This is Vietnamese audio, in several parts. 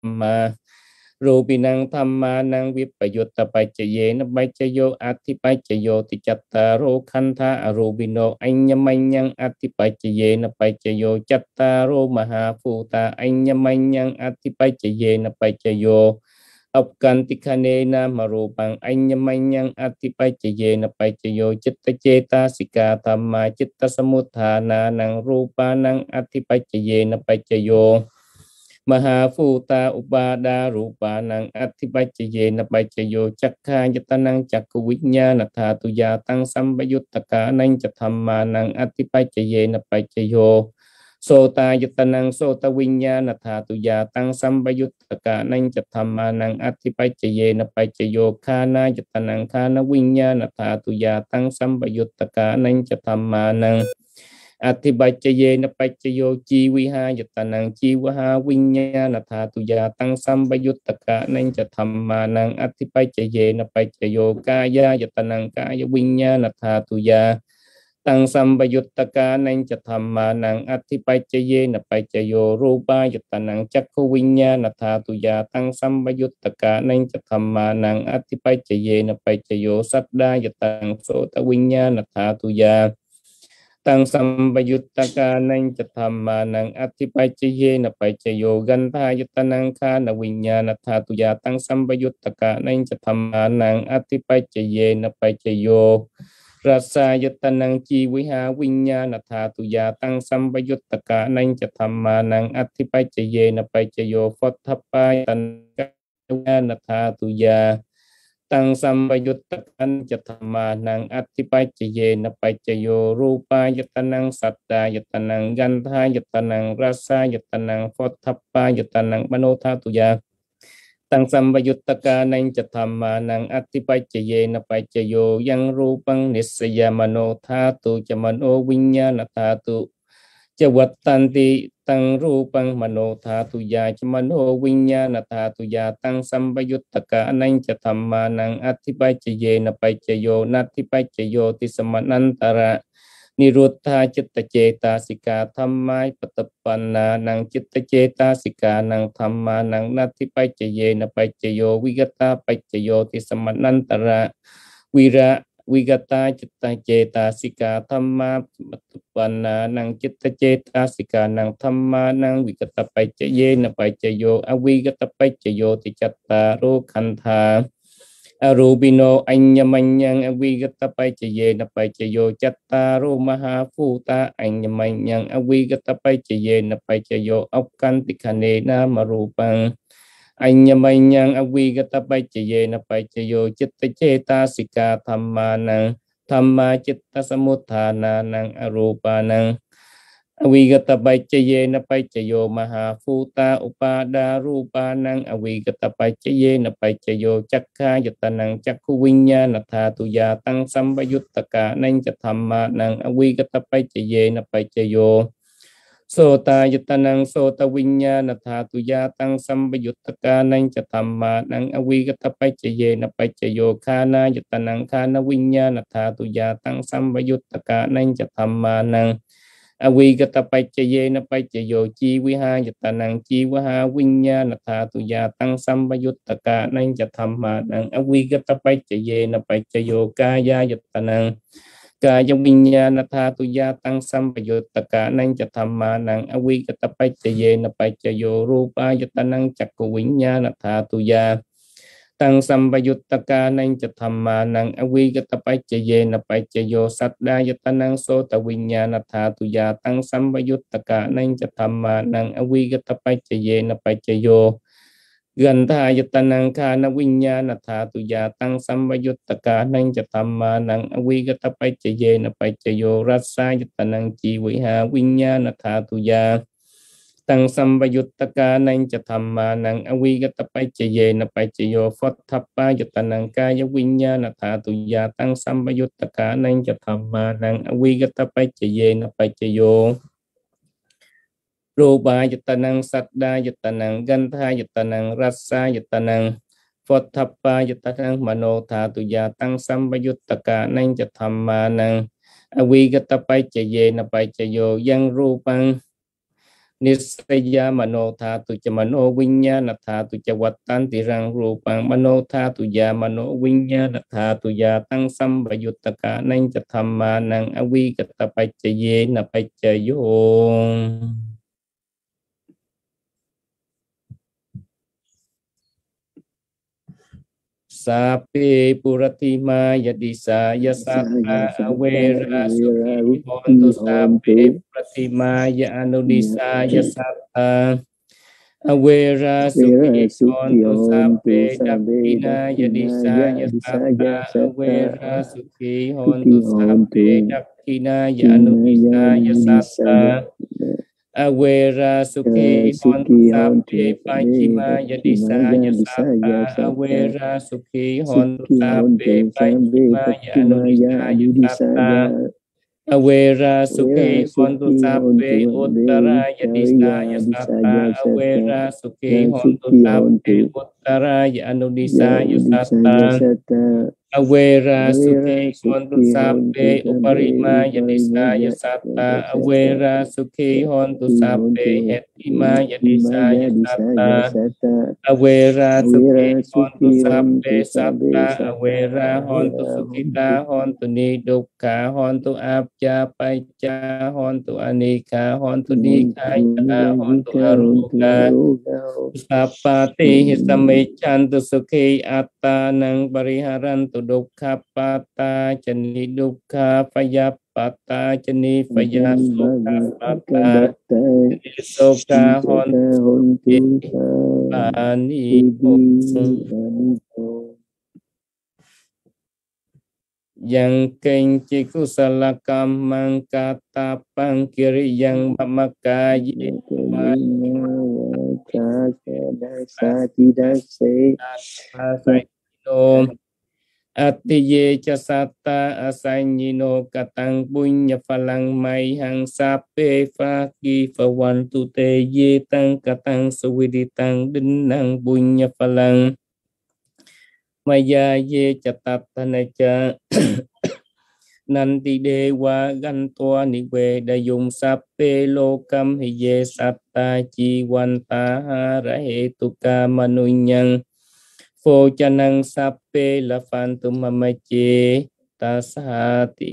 maรูปินังธรรมานังวิปยุตตปัจเจเยนะปัจเจโยอธิปัจเจโยติจัตตารโอขันธาอรูปิโนอัญญมัญญังอธิปัจเจเยนะปัจเจโยจัตตารโอมหาภูตาอัญญมัญญังอธิปัจเจเยนะปัจเจโยอัปกันติคเนนะมรูปังอัญญมัญญังอธิปัจเจเยนะปัจเจโยจิตตเจตาสิกาธรรมาจิตตสมุทฐานานังรูปานังอธิปัจเจเยนะปัจเจโยมหาภูตาอุปาดารูปานังอธิปัจเจเยนะปัจเจโยจักขายตนังจักขวิญญาณธาตุยาตังสัมปยุตตกานังจะธรรมานังอธิปัจเจเยนะปัจเจโยโสตายตนังโสตวิญญาณธาตุยาตังสัมปยุตตกานังจะธรรมานังอธิปัจเจเยนะปัจเจโยคานายตนังคานวิญญาณธาตุยาตังสัมปยุตตกานังจะธรรมานังอธิปัจเจเยนะปัจเจโยจีวิหายตนังจีวหาวิญญาณธาตุยาตังสัมปยุตตกะนังจะธรรมานังอธิปัจเจเยนะปัจเจโยกายายตนังกายวิญญาณธาตุยาตังสัมปยุตตกะนังจะธรรมานังอธิปัจเจเยนะปัจเจโยรูปายตนังจักขวิญญาณธาตุยาตังสัมปยุตตกะนังจะธรรมานังอธิปัจเจเยนะปัจเจโยสัตดายตังโสตวิญญาณธาตุยาตังสัมปยุตตกานังจะธรรมานังอธิปัจเจเยนะปัจเจโยกันธายตนังคานวิญญาณธาตุยาตังสัมปยุตตกานังจะธรรมานังอธิปัจเจเยนะปัจเจโยรัสสายตนังจีวิหาวิญญาณธาตุยาตังสัมปยุตตกานังจะธรรมานังอธิปัจเจเยนะปัจเจโยฟัทธปายตันวิญญาณธาตุยาตังสัมปยุตตกันจะธรรมานังอธิปัจเจเยนะปัจเจโยรูปายตนังสัตตายตนังกันธายตนังรัสสายตนังฟัทธปายตนังมโนธาตุยาตังสัมปยุตตกานังจะธรรมานังอธิปัจเจเยนะปัจเจโยยังรูปังนิสยามโนธาตุจะมโนวิญญาณธาตุจะวัตตันติตังรูปังมโนธาตุยาจมโนวิญญาณธาตุยาตังสัมปยุตตกะนังจะธรรมานังอธิปัจเจเยนะปัจเจโยนัตถิปัจเจโยติสมนันตระนิรุทธาจิตตเจตาสิกาธรรมายปตปันนานังจิตตเจตาสิกานังธรรมานังนัตถิปัจเจเยนะปัจเจโยวิกตาปัจเจโยติสมนันตระวิระวิกตาจิตตเจตาสิกาธรรมาปตุปันนานังจิตตเจตาสิกานังธรรมานังวิกตปัจเจเยนะปัจเจโยอวิกตปัจเจโยติจัตตารโอขันธาอรูปิโนอัญญมัญญังอวิกตปัจเจเยนะปัจเจโยจัตตารโอมหาภูตาอัญญมัญญังอวิกตปัจเจเยนะปัจเจโยอัปกันติคเนนะมรูปังอัญญมัญญังอวิกตปัจเจเยนะปัจเจโยจิตตเจตาสิกาธรรมานังธรรมาจิตตสมุทฐานานังอรูปานังอวิกตปัจเจเยนะปัจเจโยมหาภูตาอุปาดารูปานังอวิกตปัจเจเยนะปัจเจโยจักขายตนังจักขวิญญาณธาตุยาตังสัมปยุตตกะนังจะธรรมานังอวิกตปัจเจเยนะปัจเจโยโสตายตนังโสตวิญญาณธาตุยาตังสัมปยุตตกานังจะธรรมานังอวิกตปัจเจเยนะปัจเจโยคานายตนังคานวิญญาณธาตุยาตังสัมปยุตตกานังจะธรรมานังอวิกตปัจเจเยนะปัจเจโยจีวิหายตนังจีวหาวิญญาณธาตุยาตังสัมปยุตตกานังจะธรรมานังอวิกตปัจเจเยนะปัจเจโยกายายตนังกายวิญญาณธาตุยาตังสัมปยุตตกะนังจะธรรมานังอวิกตปัจเจเยนะปัจเจโยรูปายตนังจักขวิญญาณธาตุยาตังสัมปยุตตกานังจะธรรมานังอวิกตปัจเจเยนะปัจเจโยสัตดายตนังโสตวิญญาณธาตุยาตังสัมปยุตตกะนังจะธรรมานังอวิกตปัจเจเยนะปัจเจโยกันธายตนังคานวิญญาณธาตุยาตังสัมปยุตตกานังจะธรรมานังอวิกตปัจเจเยนะปัจเจโยรัสสายตนังจีวิหาวิญญาณธาตุยาตังสัมปยุตตกานังจะธรรมานังอวิกตปัจเจเยนะปัจเจโยฟัทธปายตนังกายวิญญาณธาตุยาตังสัมปยุตตกานังจะธรรมานังอวิกตปัจเจเยนะปัจเจโยรูปายตนังสัตดายตนังกันธายตนังรัสสายตนังฟัทธปายตนังมโนธาตุยาตังสัมปยุตตกานังจะธรรมานังอวิกตปัจเจเยนะปัจเจโยยังรูปัง Nisaya mano tha tu cha mano vinyana tha tu cha vattanti rang rupang mano tha tu ya mano vinyana tha tu ya tăng sambayuttaka nang cha thamma nang avigata paccaye na paccayo. Sapi puratima yadisa yasata awera suki hontu sapi puratima ya anudisa yasata awera suki hontu sapi dakina yadisa yasata awera suki hontu sapi dakina ya anudisa yasata awera suki hontu sapi pachima yadisa yasata awera suki hontu sapi pachima yanudisa yasata awera suki hontu sapi uttara yadisa yasata awera suki hontu sapi uttara yanudisa yasata awera suki hontu sape uparima yadisa yasata awera suki hontu sape hetima yadisa yasata awera suki hontu sape sata awera hontu sukita hontu nidukha hontu abja pacha hontu anika hontu nikaya hontu aruga Sapati samechantu sukhi atta nang pariharantu dukkha pata chani dukkha payapata chani payasukha pata chani sukha hontu pani yang kenci kusala kamang kata pangkiri yang mamakai Atiye casata asanyino katang punya falang mai hang sape faki fawantu te ye tang katang suwiditang dinang punya falang maya ye catatanaca nanti dewa gantua ni we dayung sape lokam hiye satta jiwanta harahe tuka manunyang Phô cha năng sape la phantum mamache tasati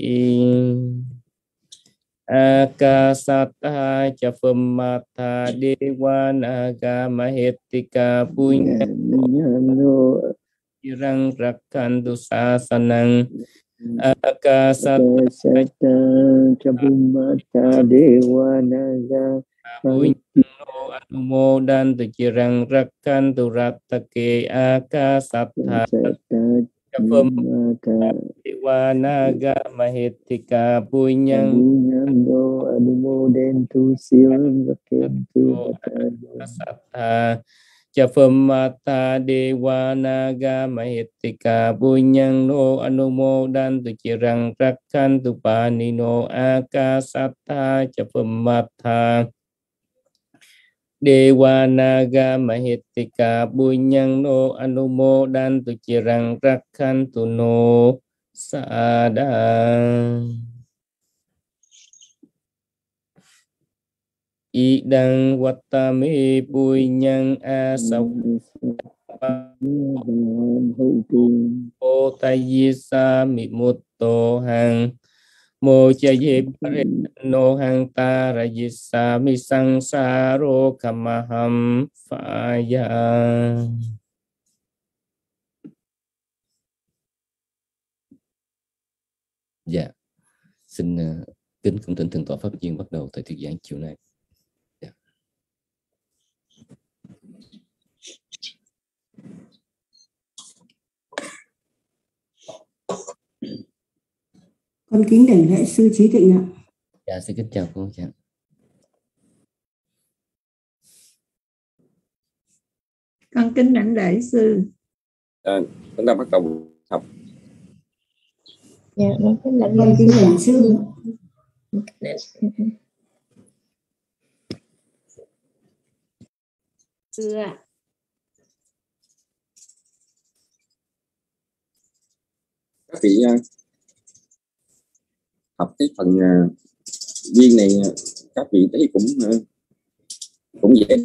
akasata cha phamata devanaga mahetika punya irang rakkantu sasanang akasata cha phamata devanaga Punyano anumodan tu cirang rakkan tu rattake akasatha kapamata wanaga mahitika punyang anumoden tu silang rakkan tu akasatha Japamata devanaga mahitika punyang no anumodan tu cirang rakkan tu panino akasatha japamata Dewa naga mahitika bunyang no anumodan tu cirang rakkan tu no sadang idang watame bunyang asaw o tayisa mimutto hang Mô cha ye pare no hang ta ra yisa mi sang sa ro kamaham phaya. Dạ, xin kính cung thỉnh thượng tọa pháp viên bắt đầu thời thuyết giảng chiều nay. Dạ. Con kính đảnh lễ sư Trí Tịnh ạ. Dạ, xin kính chào cô. Dạ. Con kính đảnh lễ sư. Chúng ta bắt đầu học. Dạ, con kính đảnh Con kính đảnh sư. Sư ạ. Các vị học cái phần viên này các vị thấy cũng cũng dễ.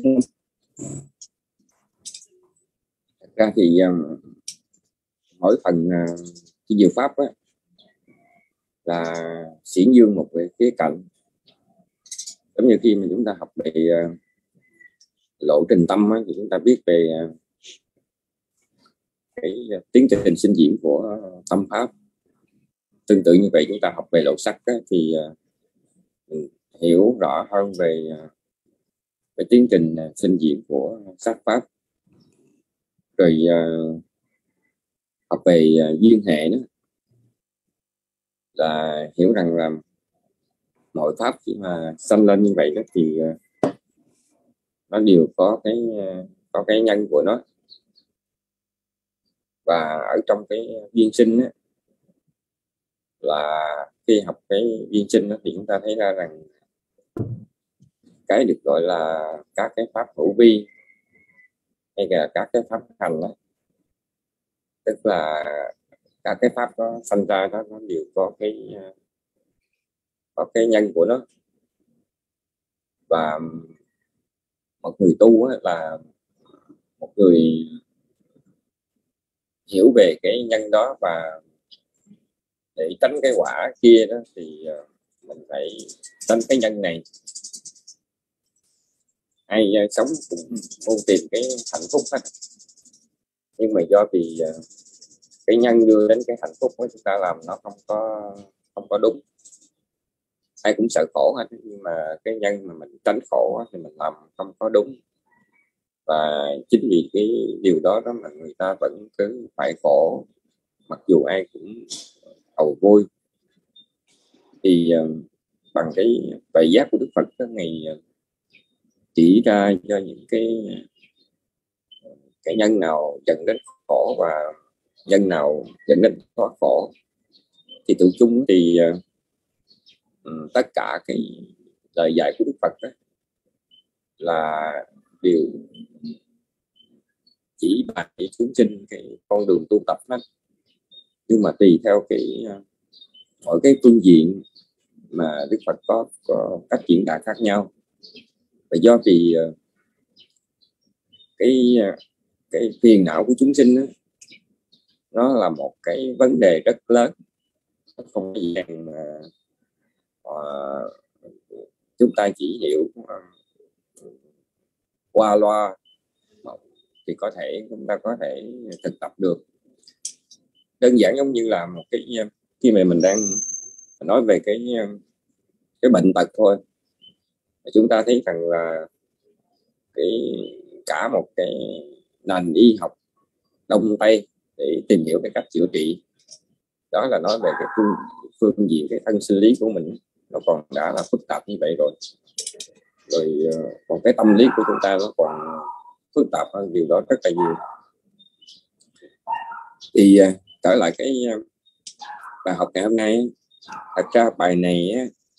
Thật ra thì mỗi phần cái diệu pháp á, là xiển dương một về khía cạnh. Giống như khi mà chúng ta học về lộ trình tâm á, thì chúng ta biết về cái tiến trình sinh diễn của tâm pháp. Tương tự như vậy, chúng ta học về lộ sắc á, thì mình hiểu rõ hơn về cái tiến trình sinh diễn của sắc pháp. Rồi học về duyên hệ đó, là hiểu rằng là mọi pháp khi mà sanh lên như vậy đó thì nó đều có cái nhân của nó. Và ở trong cái duyên sinh á, là khi học cái duyên sinh đó, thì chúng ta thấy ra rằng cái được gọi là các cái pháp hữu vi hay là các cái pháp hành đó, tức là các cái pháp nó sanh ra đó, nó đều có cái nhân của nó. Và một người tu á, là một người hiểu về cái nhân đó, và để tránh cái quả kia đó thì mình phải tránh cái nhân này. Ai sống cũng muốn tìm cái hạnh phúc hết, nhưng mà do vì cái nhân đưa đến cái hạnh phúc của chúng ta làm nó không có đúng. Ai cũng sợ khổ hết, nhưng mà cái nhân mà mình tránh khổ thì mình làm không có đúng. Và chính vì cái điều đó đó mà người ta vẫn cứ phải khổ, mặc dù ai cũng hầu vui. Thì bằng cái bài giác của Đức Phật đó, ngày chỉ ra cho những cái nhân nào dẫn đến khổ và nhân nào dẫn đến thoát khổ, thì tự chung thì tất cả cái lời dạy của Đức Phật đó là đều chỉ bày chúng sinh cái con đường tu tập đó. Nhưng mà tùy theo mỗi cái phương diện mà Đức Phật có cách diễn đạt khác nhau. Và do vì cái phiền não của chúng sinh đó, nó là một cái vấn đề rất lớn, không có gì mà chúng ta chỉ hiểu qua loa thì chúng ta có thể thực tập được. Đơn giản giống như là một cái khi mà mình đang nói về cái bệnh tật thôi, chúng ta thấy rằng là cả một cái nền y học Đông Tây để tìm hiểu cái cách chữa trị, đó là nói về cái phương diện cái thân sinh lý của mình, nó còn đã là phức tạp như vậy rồi. Còn cái tâm lý của chúng ta nó còn phức tạp hơn điều đó rất là nhiều. Thì trở lại cái bài học ngày hôm nay, thật ra bài này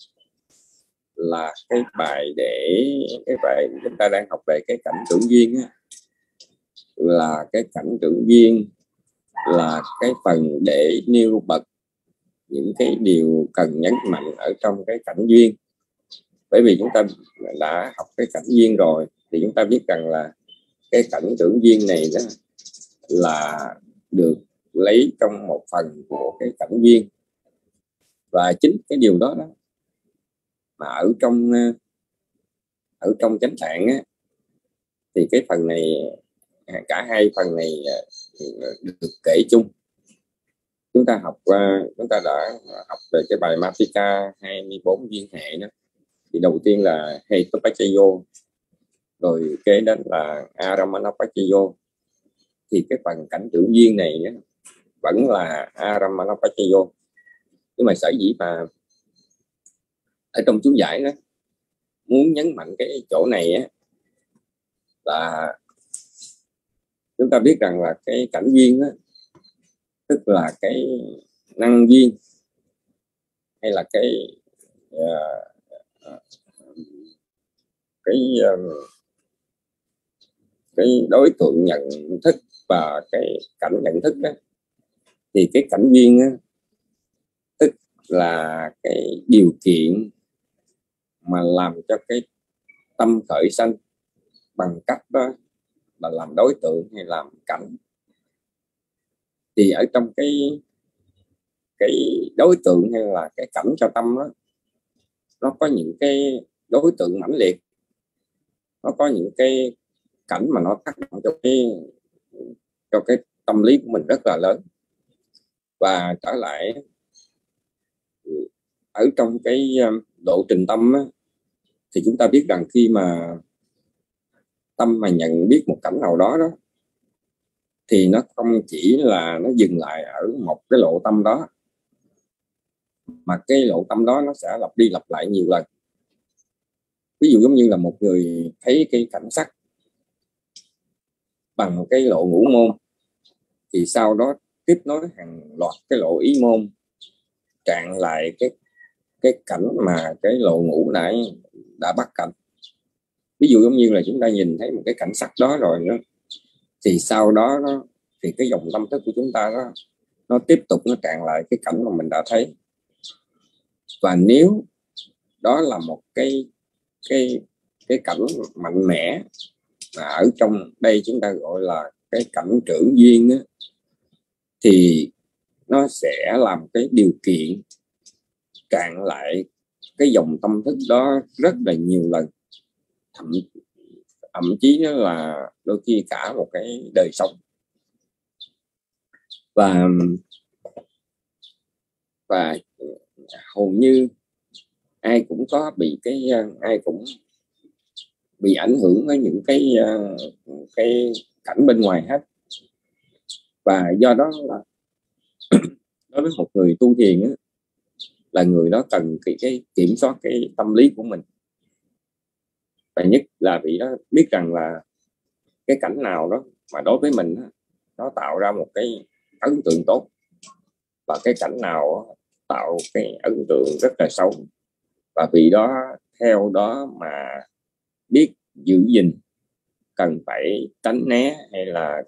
là cái bài chúng ta đang học về cái cảnh tưởng duyên á, là cái cảnh tưởng duyên là cái phần để nêu bật những cái điều cần nhấn mạnh ở trong cái cảnh duyên. Bởi vì chúng ta đã học cái cảnh duyên rồi thì chúng ta biết rằng là cái cảnh tưởng duyên này đó là được lấy trong một phần của cái cảnh duyên. Và chính cái điều đó mà ở trong chánh tạng á, thì cái phần này, cả hai phần này được kể chung. Chúng ta đã học về cái bài Matika 24 duyên hệ đó. Thì đầu tiên là Hetopachayo, rồi kế đến là Aramanapachayo. Thì cái phần cảnh tưởng duyên này vẫn là Aramanapachayo. Nhưng mà sở dĩ mà ở trong chú giải đó muốn nhấn mạnh cái chỗ này á, là chúng ta biết rằng là cái cảnh duyên á, tức là cái năng duyên hay là cái đối tượng nhận thức và cái cảnh nhận thức đó. Thì cái cảnh duyên á, tức là cái điều kiện mà làm cho cái tâm khởi sanh bằng cách đó là làm đối tượng hay làm cảnh. Thì ở trong cái đối tượng hay là cái cảnh cho tâm đó, nó có những cái đối tượng mãnh liệt, nó có những cái cảnh mà nó tác động cho cái tâm lý của mình rất là lớn. Và trở lại ở trong cái lộ trình tâm á, thì chúng ta biết rằng khi mà tâm mà nhận biết một cảnh nào đó thì nó không chỉ là nó dừng lại ở một cái lộ tâm đó, mà cái lộ tâm đó nó sẽ lặp đi lặp lại nhiều lần. Ví dụ giống như là một người thấy cái cảnh sắc bằng một cái lộ ngũ môn, thì sau đó tiếp nối hàng loạt cái lộ ý môn, trạng lại cái cảnh mà cái lộ ngũ nãy đã bắt cảnh. Ví dụ giống như là chúng ta nhìn thấy một cái cảnh sắc đó rồi đó, thì sau đó thì cái dòng tâm thức của chúng ta nó tiếp tục nó trạng lại cái cảnh mà mình đã thấy. Và nếu đó là một cái cảnh mạnh mẽ mà ở trong đây chúng ta gọi là cái cảnh trưởng duyên á, thì nó sẽ làm cái điều kiện trạng lại cái dòng tâm thức đó rất là nhiều lần, thậm chí nó là đôi khi cả một cái đời sống. Và hầu như ai cũng có bị ai cũng bị ảnh hưởng với những cái cảnh bên ngoài hết. Và do đó là đối với một người tu thiền á, là người đó cần cái kiểm soát cái tâm lý của mình. Và nhất là vị đó biết rằng là cái cảnh nào đó mà đối với mình nó tạo ra một cái ấn tượng tốt, và cái cảnh nào tạo cái ấn tượng rất là xấu, và vì đó theo đó mà biết giữ gìn, cần phải tránh né hay là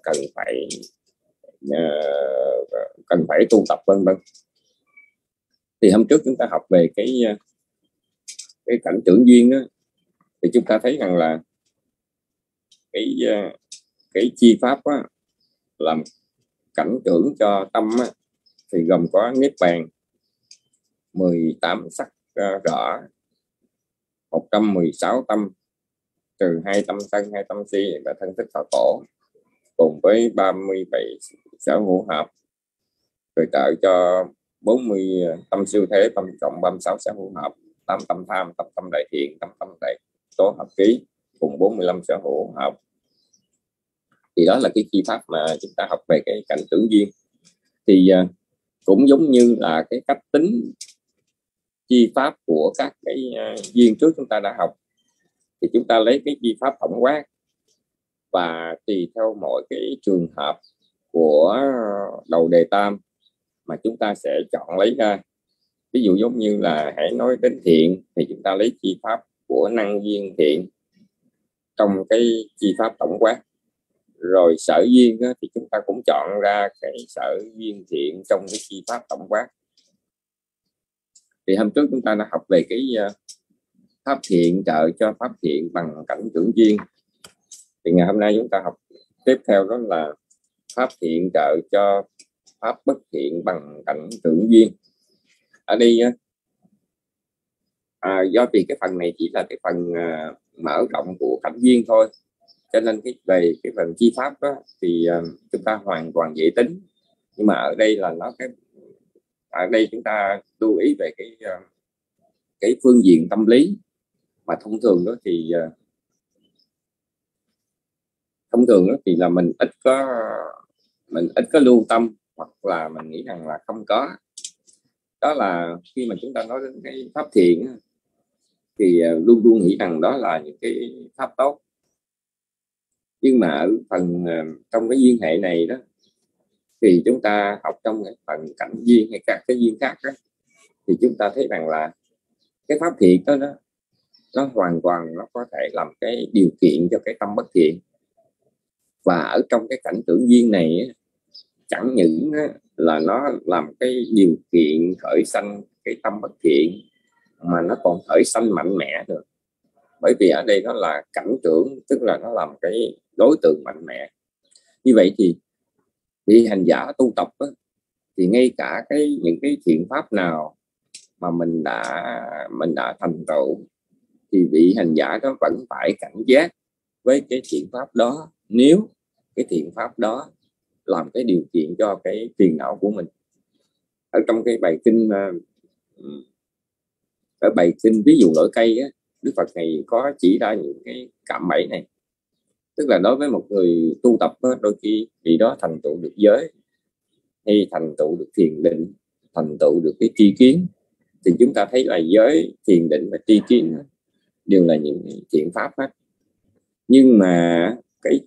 cần phải tu tập vân vân. Thì hôm trước chúng ta học về cái cảnh trưởng duyên đó, thì chúng ta thấy rằng là cái chi pháp á, làm cảnh trưởng cho tâm á, thì gồm có niết bàn, 18 sắc rõ, 116 tâm, trừ 2 tâm sân, 2 tâm si và thân thức thọ khổ, cùng với 37 sở hữu hợp, rồi trợ cho 40 tâm siêu thế, tâm cộng 36 sở hữu hợp, 8 tâm tham, 8 tâm đại thiện, 8 tâm đại tố hợp ký, cùng 45 sở hữu hợp. Thì đó là cái chi pháp mà chúng ta học về cái cảnh tưởng duyên. Thì cũng giống như là cái cách tính chi pháp của các cái duyên trước chúng ta đã học, thì chúng ta lấy cái chi pháp tổng quát, và tùy theo mỗi cái trường hợp của đầu đề tam mà chúng ta sẽ chọn lấy ra. Ví dụ giống như là hãy nói đến thiện thì chúng ta lấy chi pháp của năng duyên thiện trong cái chi pháp tổng quát. Rồi sở duyên thì chúng ta cũng chọn ra cái sở duyên thiện trong cái chi pháp tổng quát. Thì hôm trước chúng ta đã học về cái pháp thiện trợ cho pháp thiện bằng cảnh trưởng duyên. Thì ngày hôm nay chúng ta học tiếp theo đó là pháp thiện trợ cho pháp bất thiện bằng cảnh trưởng duyên. Ở đây do vì cái phần này chỉ là cái phần mở rộng của cảnh duyên thôi, cho nên về cái phần chi pháp đó thì chúng ta hoàn toàn dễ tính. Nhưng mà ở đây là ở đây chúng ta lưu ý về cái phương diện tâm lý, mà thông thường đó thì là mình ít có lưu tâm, hoặc là mình nghĩ rằng là không có. Đó là khi mà chúng ta nói đến cái pháp thiện thì luôn luôn nghĩ rằng đó là những cái pháp tốt. Nhưng mà ở trong cái duyên hệ này đó, thì chúng ta học trong cái phần cảnh duyên hay các cái duyên khác đó, thì chúng ta thấy rằng là cái pháp thiện đó nó hoàn toàn nó có thể làm cái điều kiện cho cái tâm bất thiện. Và ở trong cái cảnh tưởng duyên này chẳng những là nó làm cái điều kiện khởi sanh cái tâm bất thiện, mà nó còn khởi sanh mạnh mẽ được. bởi vì ở đây nó là cảnh trưởng, tức là nó làm cái đối tượng mạnh mẽ. Như vậy thì vị hành giả tu tập á, thì ngay cả những cái thiện pháp nào mà mình đã thành tựu thì vị hành giả đó vẫn phải cảnh giác với cái thiện pháp đó, nếu cái thiện pháp đó làm cái điều kiện cho cái phiền não của mình. Ở trong cái bài kinh ở bài kinh ví dụ nổi cây á, Đức Phật này có chỉ ra những cái cạm bẫy này. Tức là đối với một người tu tập á, đôi khi vị đó thành tựu được giới, hay thành tựu được thiền định, thành tựu được cái tri kiến, thì chúng ta thấy là giới, thiền định và tri kiến đều là những thiện pháp hết. Nhưng mà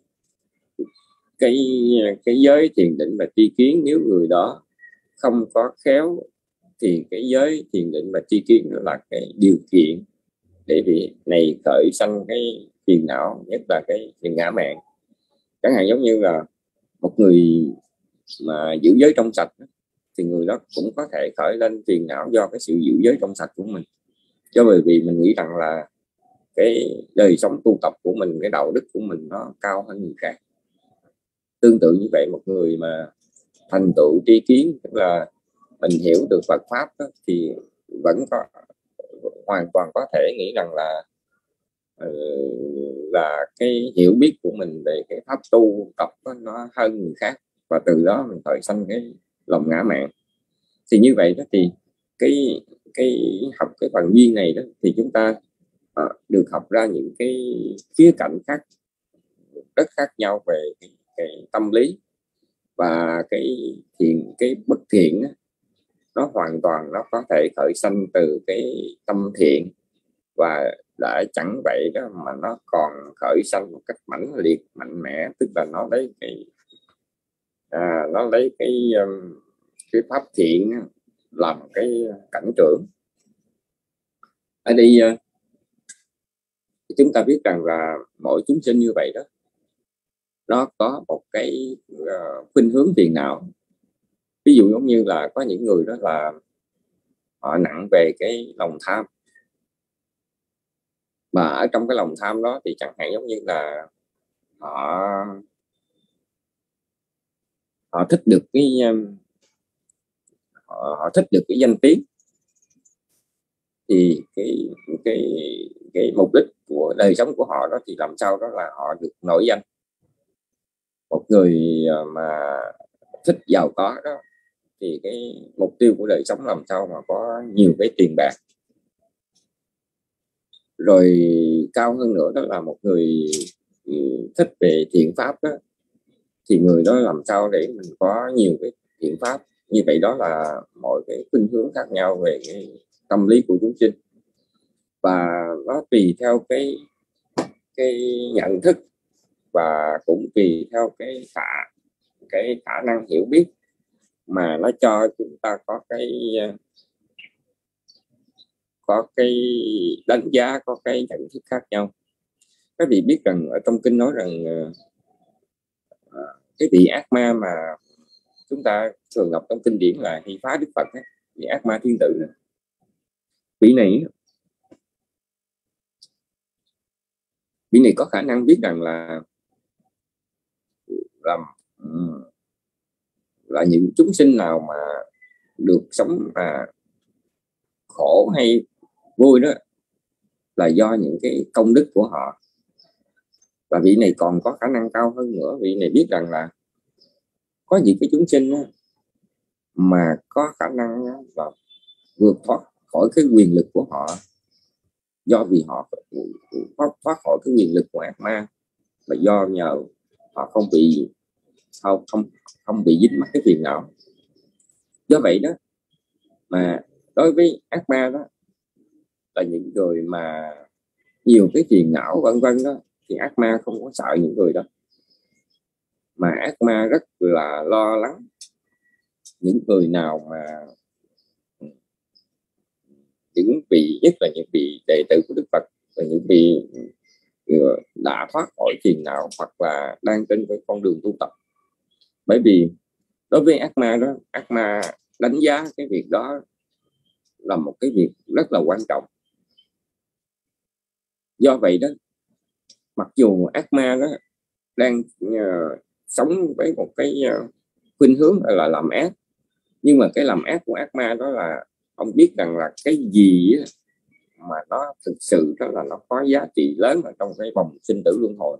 cái giới, thiền định và tri kiến, nếu người đó không có khéo thì cái giới, thiền định và tri kiến đó là cái điều kiện để vị này khởi sanh cái phiền não, nhất là cái ngã mạn. Chẳng hạn giống như là một người mà giữ giới trong sạch thì người đó cũng có thể khởi lên phiền não do cái sự giữ giới trong sạch của mình, do bởi vì mình nghĩ rằng là cái đời sống tu tập của mình, cái đạo đức của mình nó cao hơn người khác. Tương tự như vậy, một người mà thành tựu tri kiến, tức là mình hiểu được Phật pháp đó, thì vẫn có hoàn toàn có thể nghĩ rằng là cái hiểu biết của mình về cái pháp tu tập đó, nó hơn người khác, và từ đó mình khởi sanh cái lòng ngã mạn. Thì như vậy đó thì cái học cái phần duyên này đó thì chúng ta được học ra những cái khía cạnh khác, rất khác nhau về cái tâm lý. Và cái thiện, cái bất thiện đó, nó hoàn toàn nó có thể khởi sanh từ cái tâm thiện, và đã chẳng vậy đó mà nó còn khởi sanh một cách mãnh liệt, mạnh mẽ, tức là nó lấy cái pháp thiện làm cái cảnh trưởng. Ở đây chúng ta biết rằng là mỗi chúng sinh như vậy đó, nó có một cái khuynh hướng phiền não. Ví dụ giống như là có những người đó là họ nặng về cái lòng tham, và ở trong cái lòng tham đó thì chẳng hạn giống như là họ thích được họ thích được cái danh tiếng, thì cái mục đích của đời sống của họ đó thì làm sao đó là họ được nổi danh. Một người mà thích giàu có đó thì cái mục tiêu của đời sống làm sao mà có nhiều cái tiền bạc. Rồi cao hơn nữa đó là một người thích về thiện pháp đó, thì người đó làm sao để mình có nhiều cái thiện pháp. Như vậy đó là mọi cái khuynh hướng khác nhau về cái tâm lý của chúng sinh, và nó tùy theo cái nhận thức, và cũng tùy theo cái khả năng hiểu biết mà nó cho chúng ta có cái đánh giá, có cái nhận thức khác nhau. Các vị biết rằng ở trong kinh nói rằng cái vị ác ma mà chúng ta thường đọc trong kinh điển là Hy Phá Đức Phật ấy, vị ác ma thiên tử này. Vị này có khả năng biết rằng là những chúng sinh nào mà được sống khổ hay vui đó là do những cái công đức của họ. Và vị này còn có khả năng cao hơn nữa, vị này biết rằng là có những cái chúng sinh mà có khả năng là vượt thoát khỏi cái quyền lực của họ, do vì họ thoát khỏi cái quyền lực của ác ma, là do nhờ họ không bị dính mắc cái phiền não. Do vậy đó mà đối với ác ma đó là những người mà nhiều cái phiền não vân vân đó, thì ác ma không có sợ những người đó, mà ác ma rất là lo lắng những người nào mà những vị, nhất là những vị đệ tử của Đức Phật, và những vị đã thoát khỏi phiền não hoặc là đang trên cái con đường tu tập. Bởi vì đối với ác ma đó, ác ma đánh giá cái việc đó là một cái việc rất là quan trọng. Do vậy đó, mặc dù ác ma đó đang sống với một cái khuynh hướng là làm ác, nhưng mà cái làm ác của ác ma đó là ông biết rằng là cái gì á, mà nó thực sự đó là nó có giá trị lớn ở trong cái vòng sinh tử luân hồi,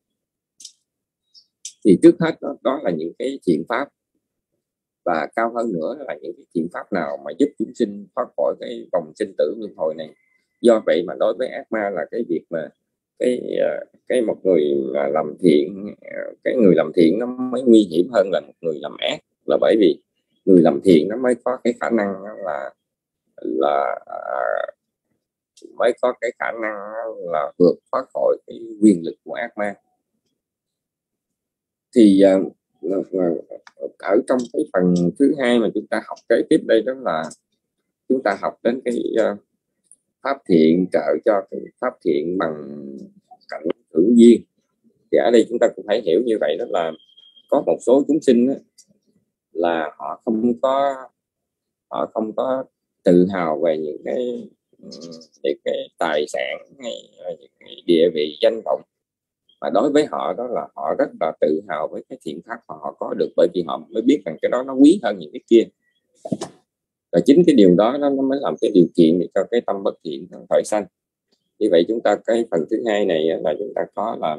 thì trước hết đó là những cái thiện pháp, và cao hơn nữa là những cái thiện pháp nào mà giúp chúng sinh thoát khỏi cái vòng sinh tử luân hồi này. Do vậy mà đối với ác ma là cái việc mà cái một người làm thiện, cái người làm thiện nó mới nguy hiểm hơn là một người làm ác, là bởi vì người làm thiện nó mới có cái khả năng là mới có cái khả năng là vượt thoát khỏi cái quyền lực của ác ma. Thì ở trong cái phần thứ hai mà chúng ta học kế tiếp đây, đó là chúng ta học đến cái pháp thiện trợ cho cái pháp thiện bằng cảnh hưởng duyên. Thì ở đây chúng ta cũng phải hiểu như vậy, đó là có một số chúng sinh đó, là họ không có tự hào về những cái tài sản hay những cái địa vị danh vọng, mà đối với họ đó là họ rất là tự hào với cái thiện pháp mà họ có được, bởi vì họ mới biết rằng cái đó nó quý hơn những cái kia. Và chính cái điều đó nó mới làm cái điều kiện để cho cái tâm bất thiện khởi sanh. Như vậy chúng ta cái phần thứ hai này là chúng ta có là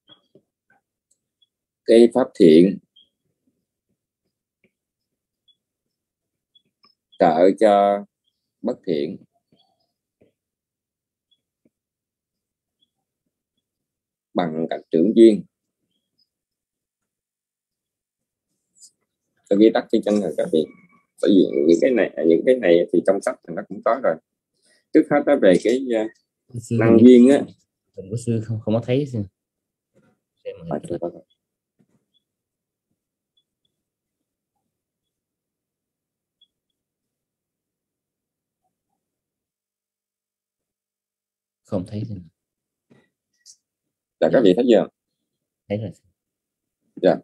cái pháp thiện trợ cho bất thiện bằng cách trưởng duyên. Tôi ghi tắt cái chân rồi các vị, bởi vì những cái này thì trong sách thì nó cũng có rồi. Trước hết đó về cái năng duyên á, của sư không có thấy xem không thấy xem. Là các vị thấy chưa? Thấy rồi. Dạ.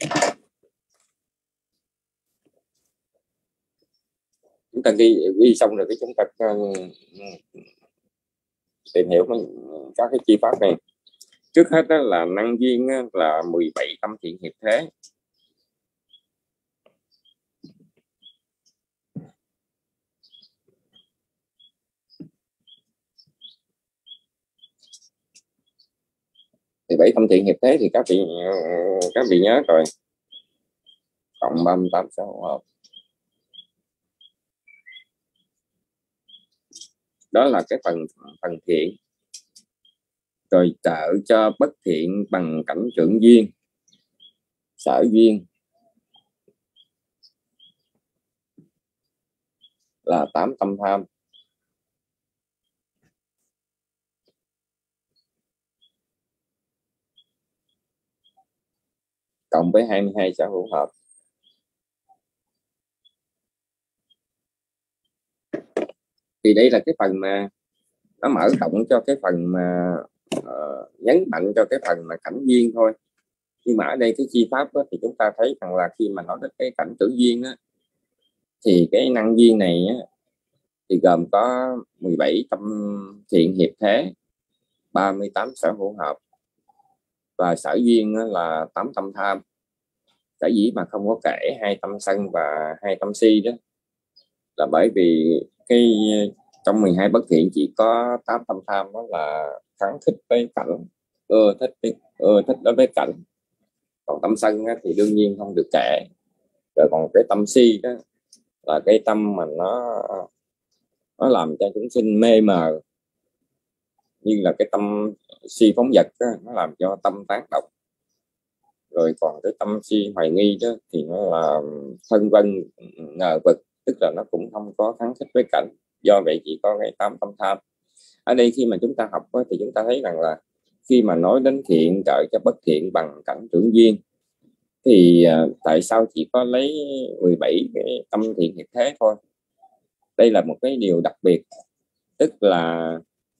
Chúng ta ghi xong rồi cái chúng ta tìm hiểu các cái chi pháp này. Trước hết đó là năng duyên là 17 tâm thiện hiệp thế. Thì 7 tâm thiện hiệp thế thì các vị nhớ rồi, cộng 38 sẽ hỗn hợp. Đó là cái phần thiện. Rồi trợ cho bất thiện bằng cảnh trưởng duyên, sở duyên là 8 tâm tham. Cộng với 22 sở hữu hợp. Thì đây là cái phần mà nó mở rộng cho cái phần mà nhấn mạnh cho cái phần mà cảnh duyên thôi. Nhưng mà ở đây cái chi pháp đó, thì chúng ta thấy rằng là khi mà nói đến cái cảnh tử duyên đó, thì cái năng duyên này á, thì gồm có 17 tâm thiện hiệp thế, 38 sở hữu hợp, và sở duyên là 8 tâm tham. Sở dĩ mà không có kể 2 tâm sân và 2 tâm si đó là bởi vì cái trong 12 bất thiện chỉ có 8 tâm tham đó là kháng thích với cảnh, ưa thích đối với cảnh. Còn tâm sân thì đương nhiên không được kể. Rồi còn cái tâm si đó là cái tâm mà nó làm cho chúng sinh mê mờ, như là cái tâm si phóng dật đó, nó làm cho tâm tán độc. Rồi còn cái tâm si hoài nghi đó thì nó là phân vân ngờ vực, tức là nó cũng không có kháng thích với cảnh. Do vậy chỉ có cái tâm tham. Ở đây khi mà chúng ta học đó, thì chúng ta thấy rằng là khi mà nói đến thiện trợ cho bất thiện bằng cảnh trưởng duyên, thì tại sao chỉ có lấy 17 cái tâm thiện hiệp thế thôi? Đây là một cái điều đặc biệt, tức là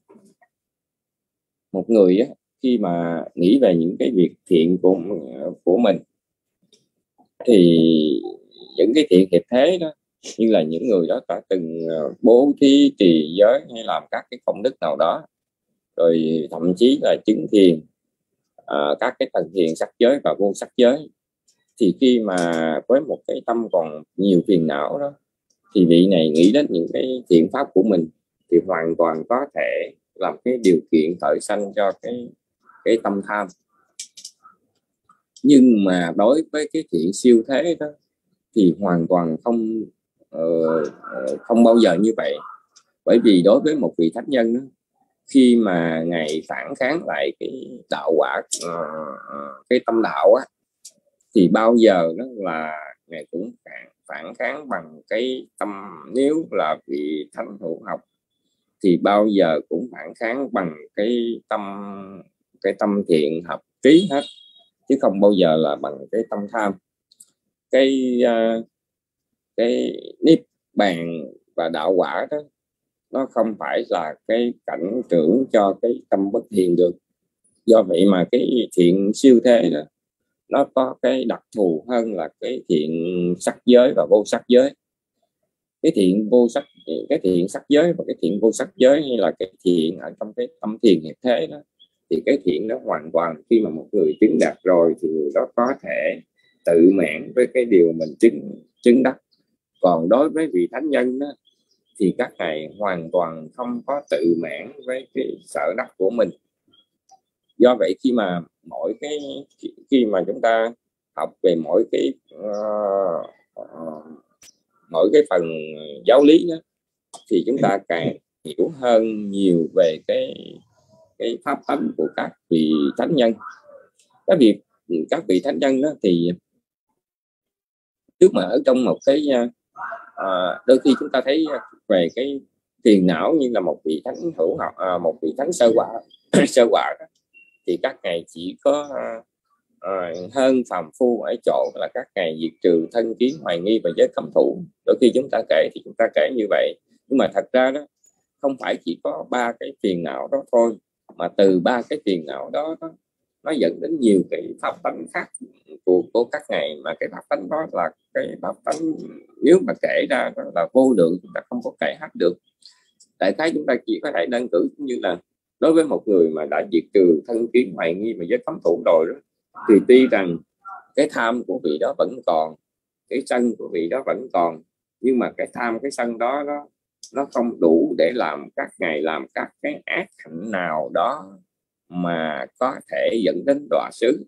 một người á, khi mà nghĩ về những cái việc thiện của mình, thì những cái thiện hiệp thế đó, như là những người đó đã từng bố thí trì giới hay làm các cái công đức nào đó, rồi thậm chí là chứng thiền, các cái tầng thiền sắc giới và vô sắc giới. Thì khi mà với một cái tâm còn nhiều phiền não đó, thì vị này nghĩ đến những cái thiện pháp của mình thì hoàn toàn có thể làm cái điều kiện khởi sanh cho cái tâm tham. Nhưng mà đối với cái thiện siêu thế đó thì hoàn toàn không bao giờ như vậy. Bởi vì đối với một vị thánh nhân đó, khi mà ngài phản kháng lại cái đạo quả, cái tâm đạo á, thì bao giờ đó là ngài cũng phản kháng bằng cái tâm. Nếu là vị thánh hữu học thì bao giờ cũng phản kháng bằng cái tâm thiện hợp trí hết, chứ không bao giờ là bằng cái tâm tham. Cái niết bàn và đạo quả đó, nó không phải là cái cảnh trưởng cho cái tâm bất thiện được. Do vậy mà cái thiện siêu thế đó, nó có cái đặc thù hơn là cái thiện sắc giới và vô sắc giới. Cái thiện sắc giới và cái thiện vô sắc giới, hay là cái thiện ở trong cái tâm thiền hiện thế đó, thì cái thiện đó hoàn toàn khi mà một người chứng đạt rồi thì người đó có thể tự mãn với cái điều mình chứng đắc. Còn đối với vị thánh nhân đó, thì các ngài hoàn toàn không có tự mãn với cái sở đắc của mình. Do vậy khi mà chúng ta học về mỗi cái phần giáo lý đó, thì chúng ta càng hiểu hơn nhiều về cái pháp tánh của các vị thánh nhân. Các vị thánh nhân đó thì trước mà ở trong một cái đôi khi chúng ta thấy về cái phiền não như là một vị thánh hữu học, một vị thánh sơ quả sơ quả đó, thì các ngài chỉ có hơn phàm phu ở chỗ là các ngài diệt trừ thân kiến, hoài nghi và giới cấm thủ. Đôi khi chúng ta kể thì chúng ta kể như vậy, nhưng mà thật ra đó không phải chỉ có 3 cái phiền não đó thôi, mà từ 3 cái phiền não đó nó dẫn đến nhiều cái pháp tánh khác của các ngài. Mà cái pháp tánh đó là cái pháp tánh nếu mà kể ra đó là vô lượng, chúng ta không có kể hết được. Đại khái chúng ta chỉ có thể đơn cử như là đối với một người mà đã diệt trừ thân kiến, hoài nghi và giới cấm thủ rồi đó, thì tuy rằng cái tham của vị đó vẫn còn, cái sân của vị đó vẫn còn, nhưng mà cái tham cái sân đó nó không đủ để làm các ngài làm các cái ác hạnh nào đó mà có thể dẫn đến đọa xứ.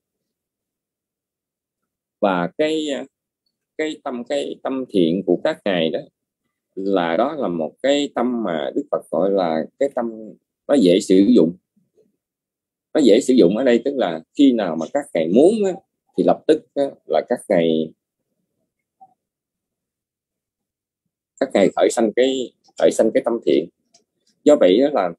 Và cái tâm thiện của các ngài đó là một cái tâm mà Đức Phật gọi là cái tâm nó dễ sử dụng. Nó dễ sử dụng ở đây tức là khi nào mà các ngài muốn á, thì lập tức á, là các ngài khởi sanh cái tâm thiện. Do vậy đó là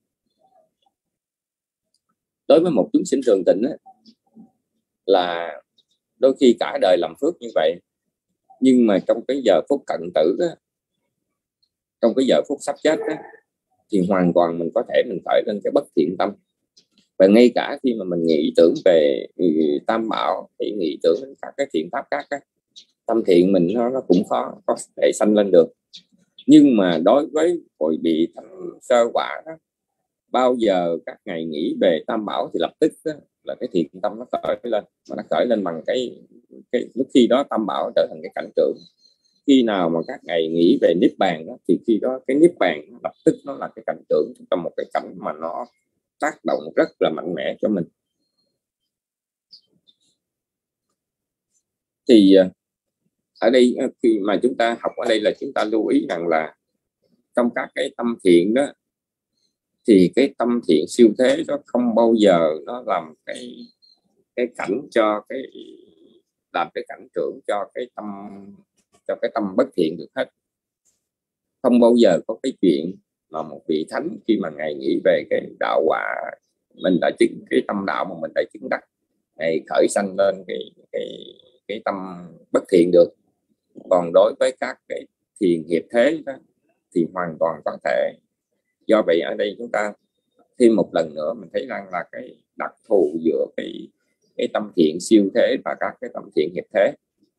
đối với một chúng sinh thường tình á, là đôi khi cả đời làm phước như vậy, nhưng mà trong cái giờ phút cận tử á, trong cái giờ phút sắp chết á, thì hoàn toàn mình có thể mình khởi lên cái bất thiện tâm. Và ngay cả khi mà mình nghĩ tưởng về tam bảo, thì nghĩ tưởng đến các cái thiện pháp khác á, tâm thiện mình nó cũng khó có thể sanh lên được. Nhưng mà đối với hội bị thánh sơ quả đó, bao giờ các ngài nghĩ về tam bảo thì lập tức đó, là cái thiện tâm nó khởi lên, mà nó khởi lên bằng cái lúc khi đó tam bảo trở thành cái cảnh tượng. Khi nào mà các ngài nghĩ về niết bàn đó, thì khi đó cái niết bàn lập tức nó là cái cảnh tượng trong một cái cảnh mà nó tác động rất là mạnh mẽ cho mình. Thì ở đây khi mà chúng ta học ở đây là chúng ta lưu ý rằng là trong các cái tâm thiện đó, thì cái tâm thiện siêu thế đó không bao giờ nó làm cái cảnh cho làm cái cảnh trưởng cho cái tâm bất thiện được hết. Không bao giờ có cái chuyện mà một vị thánh khi mà ngài nghĩ về cái đạo quả mình đã chứng, cái tâm đạo mà mình đã chứng đắc, ngài khởi sanh lên cái tâm bất thiện được. Còn đối với các cái thiền hiệp thế đó, thì hoàn toàn có thể. Do vậy ở đây chúng ta thêm một lần nữa mình thấy rằng là cái đặc thù giữa cái tâm thiện siêu thế và các cái tâm thiện hiệp thế.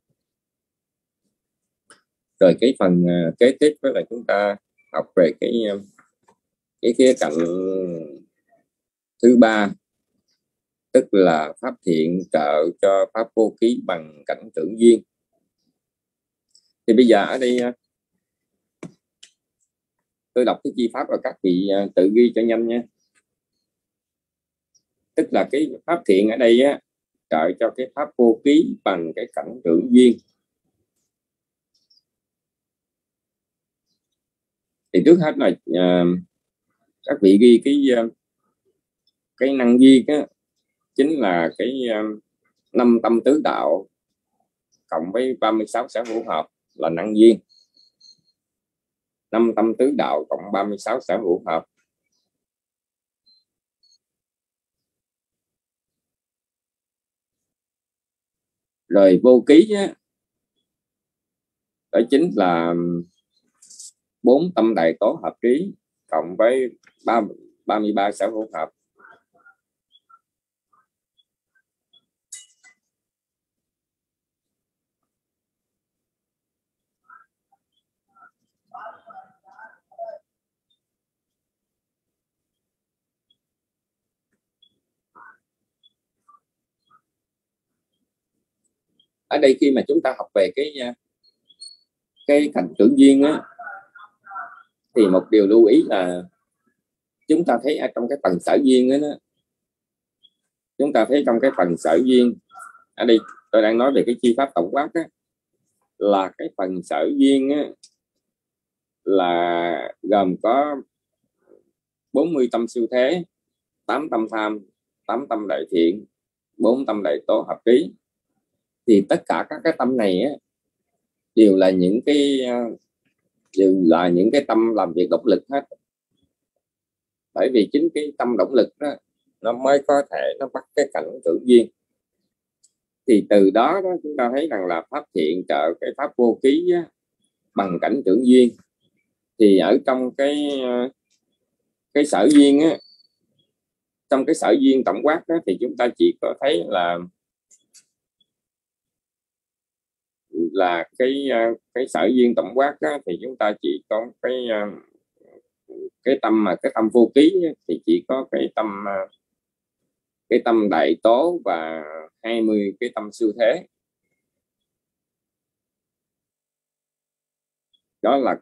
Rồi cái phần kế tiếp đó là chúng ta học về cái khía cạnh thứ ba tức là pháp thiện trợ cho pháp vô ký bằng cảnh tưởng duyên. Thì bây giờ ở đây tôi đọc cái chi pháp và các vị tự ghi cho nhanh nha. Tức là cái pháp thiện ở đây á, trợ cho cái pháp vô ký bằng cái cảnh tưởng duyên. Thì trước hết là các vị ghi cái năng duyên á, chính là cái 5 tâm tứ đạo cộng với 36 sở hữu hợp là năng duyên. 5 tâm tứ đạo cộng 36 sở hữu hợp. Rồi vô ký á, đó chính là 4 tâm đại tố hợp trí cộng với 33 sở hữu hợp. Ở đây khi mà chúng ta học về cái cảnh tưởng duyên á, thì một điều lưu ý là chúng ta thấy ở trong cái phần sở duyên đó, chúng ta thấy trong cái phần sở duyên ở đây tôi đang nói về cái chi pháp tổng quát á, là cái phần sở duyên á, là gồm có 40 tâm siêu thế, 8 tâm tham, 8 tâm đại thiện, 4 tâm đại tố hợp trí. Thì tất cả các cái tâm này á, đều là những cái tâm làm việc động lực hết. Bởi vì chính cái tâm động lực đó nó mới có thể nó bắt cái cảnh tưởng duyên. Thì từ đó chúng ta thấy rằng là pháp thiện trợ cái pháp vô ký á, bằng cảnh tưởng duyên. Thì ở trong cái sở duyên á, trong cái sở duyên tổng quát đó, thì chúng ta chỉ có thấy là cái sở duyên tổng quát đó, thì chúng ta chỉ có cái tâm mà cái tâm vô ký thì chỉ có cái tâm đại tố và 20 cái tâm siêu thế. Đó là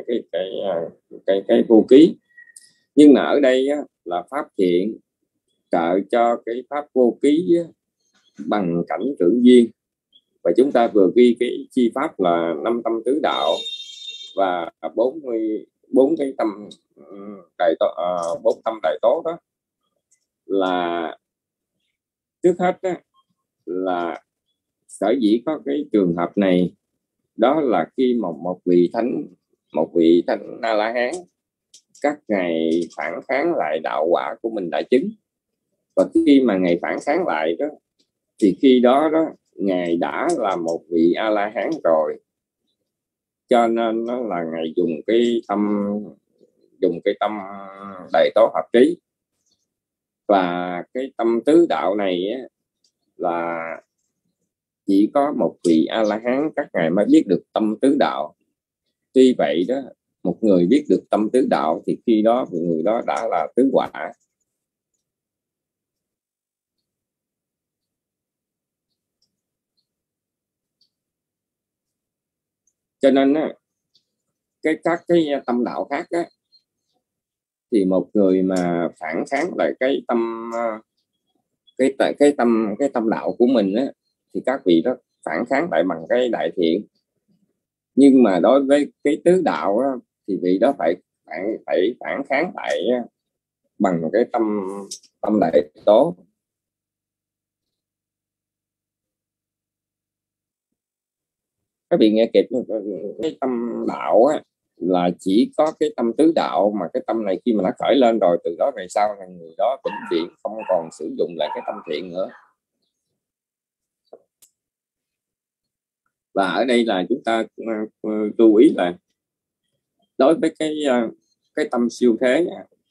cái vô ký. Nhưng mà ở đây á, là pháp thiện trợ cho cái pháp vô ký á, bằng cảnh tưởng duyên. Và chúng ta vừa ghi cái chi pháp là 5 tâm tứ đạo và 4 cái tâm đại tố, 4 tâm đại tố đó, là trước hết đó, là sở dĩ có cái trường hợp này đó là khi một vị thánh A La Hán các ngài phản kháng lại đạo quả của mình đã chứng. Và khi mà ngài phản kháng lại đó, thì khi đó ngài đã là một vị A La Hán rồi, cho nên nó là ngài dùng cái tâm đại tố hợp trí. Và cái tâm tứ đạo này á, là chỉ có một vị A La Hán các ngài mới biết được tâm tứ đạo. Tuy vậy đó, một người biết được tâm tứ đạo thì khi đó người đó đã là tứ quả. Cho nên á, các cái tâm đạo khác á, thì một người mà phản kháng lại cái tâm đạo của mình á, thì các vị đó phản kháng lại bằng cái đại thiện. Nhưng mà đối với cái tứ đạo á, thì vị đó phải phản kháng lại bằng cái tâm đại tố. Các vị nghe kịp, cái tâm đạo á, là chỉ có cái tâm tứ đạo, mà cái tâm này khi mà nó khởi lên rồi, từ đó về sau là người đó vĩnh viễn không còn sử dụng lại cái tâm thiện nữa. Và ở đây là chúng ta lưu ý là đối với cái tâm siêu thế,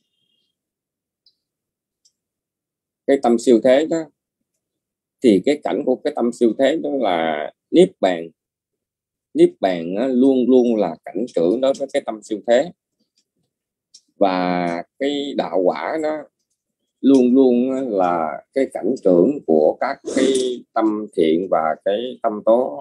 cái tâm siêu thế đó, thì cái cảnh của cái tâm siêu thế đó là niết bàn. Niết bàn luôn luôn là cảnh trưởng đối với cái tâm siêu thế. Và cái đạo quả đó luôn luôn là cái cảnh trưởng của các cái tâm thiện và cái tâm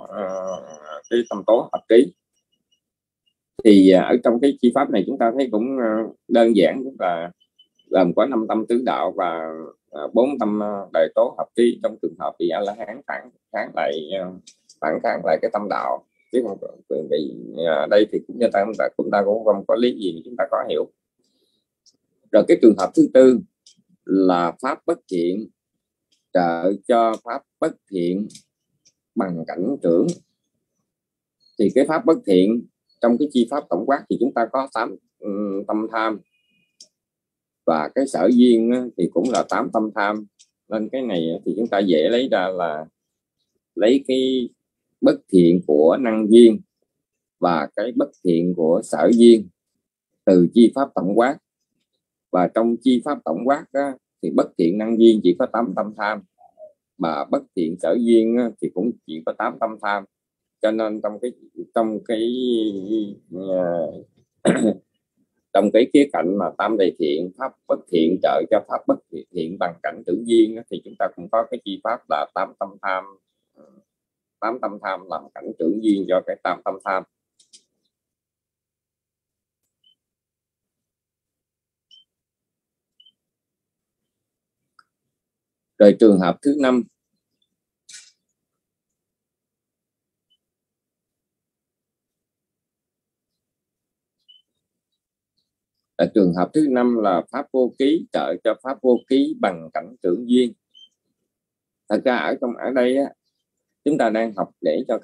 tố hợp trí. Thì ở trong cái chi pháp này chúng ta thấy cũng đơn giản, tức là gồm có 5 tâm tứ đạo và 4 tâm đại tố hợp trí. Trong trường hợp thì A-la-hán phản kháng lại cái tâm đạo, chứ không vì đây thì chúng ta cũng không có lý gì chúng ta có hiểu. Rồi cái trường hợp thứ tư là pháp bất thiện trợ cho pháp bất thiện bằng cảnh trưởng. Thì cái pháp bất thiện trong cái chi pháp tổng quát thì chúng ta có 8 tâm tham, và cái sở duyên thì cũng là 8 tâm tham. Nên cái này thì chúng ta dễ lấy ra là lấy cái bất thiện của năng duyên và cái bất thiện của sở duyên từ chi pháp tổng quát. Và trong chi pháp tổng quát thì bất thiện năng duyên chỉ có 8 tâm tham, mà bất thiện sở duyên thì cũng chỉ có 8 tâm tham. Cho nên trong cái khía cạnh mà tam đầy thiện, pháp bất thiện trợ cho pháp bất thiện bằng cảnh tử duyên, thì chúng ta cũng có cái chi pháp là 8 tâm tham làm cảnh trưởng duyên cho cái 8 tâm tham. Rồi trường hợp thứ 5 trường hợp thứ 5 là pháp vô ký trợ cho pháp vô ký bằng cảnh trưởng duyên. Thật ra ở đây chúng ta đang học để cho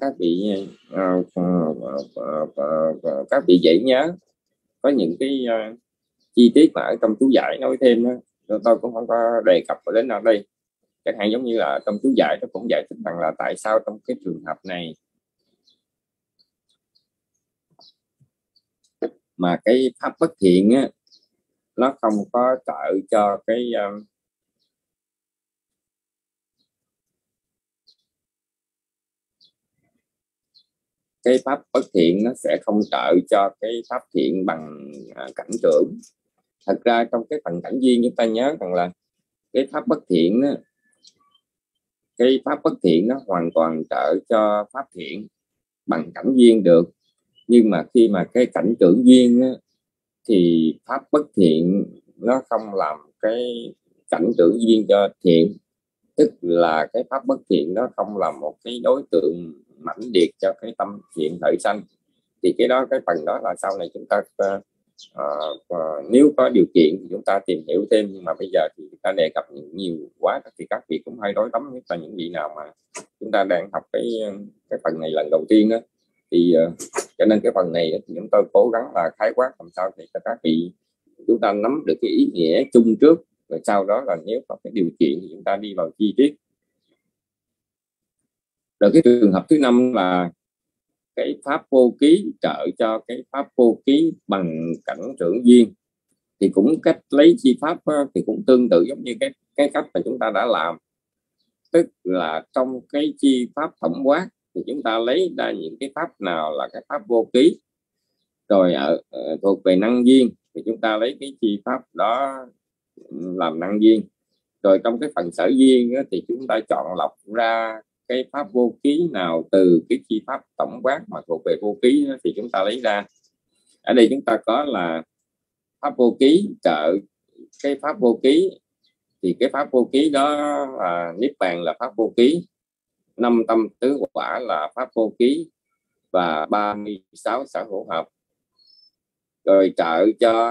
các vị dễ nhớ. Có những cái chi tiết mà ở trong chú giải nói thêm tôi cũng không có đề cập đến ở đây. Chẳng hạn giống như là trong chú giải nó cũng giải thích rằng là tại sao trong cái trường hợp này mà cái pháp bất thiện nó không có trợ cho cái pháp bất thiện, nó sẽ không trợ cho cái pháp thiện bằng cảnh trưởng. Thật ra trong cái phần cảnh duyên chúng ta nhớ rằng là cái pháp bất thiện nó hoàn toàn trợ cho pháp thiện bằng cảnh duyên được. Nhưng mà khi mà cái cảnh trưởng duyên thì pháp bất thiện nó không làm cái cảnh trưởng duyên cho thiện, tức là cái pháp bất thiện nó không làm một cái đối tượng mãnh liệt cho cái tâm thiện khởi sanh. Thì cái phần đó là sau này chúng ta nếu có điều kiện thì chúng ta tìm hiểu thêm. Nhưng mà bây giờ thì chúng ta đề cập nhiều quá thì các vị cũng hay rối rắm, nhất là những vị nào mà chúng ta đang học cái phần này lần đầu tiên đó. Thì cho nên cái phần này thì chúng tôi cố gắng là khái quát làm sao để cho các vị chúng ta nắm được cái ý nghĩa chung trước, rồi sau đó là nếu có cái điều kiện thì chúng ta đi vào chi tiết. Rồi cái trường hợp thứ 5 là cái pháp vô ký trợ cho cái pháp vô ký bằng cảnh trưởng duyên. Thì cũng cách lấy chi pháp thì cũng tương tự giống như cái cách mà chúng ta đã làm, tức là trong cái chi pháp tổng quát thì chúng ta lấy ra những cái pháp nào là cái pháp vô ký, rồi thuộc về năng duyên thì chúng ta lấy cái chi pháp đó làm năng duyên. Rồi trong cái phần sở duyên thì chúng ta chọn lọc ra cái pháp vô ký nào từ cái chi pháp tổng quát mà thuộc về vô ký thì chúng ta lấy ra. Ở đây chúng ta có là pháp vô ký trợ cái pháp vô ký, thì cái pháp vô ký đó là niết bàn là pháp vô ký, 5 tâm tứ quả là pháp vô ký, và 36 sở hữu hợp. Rồi trợ cho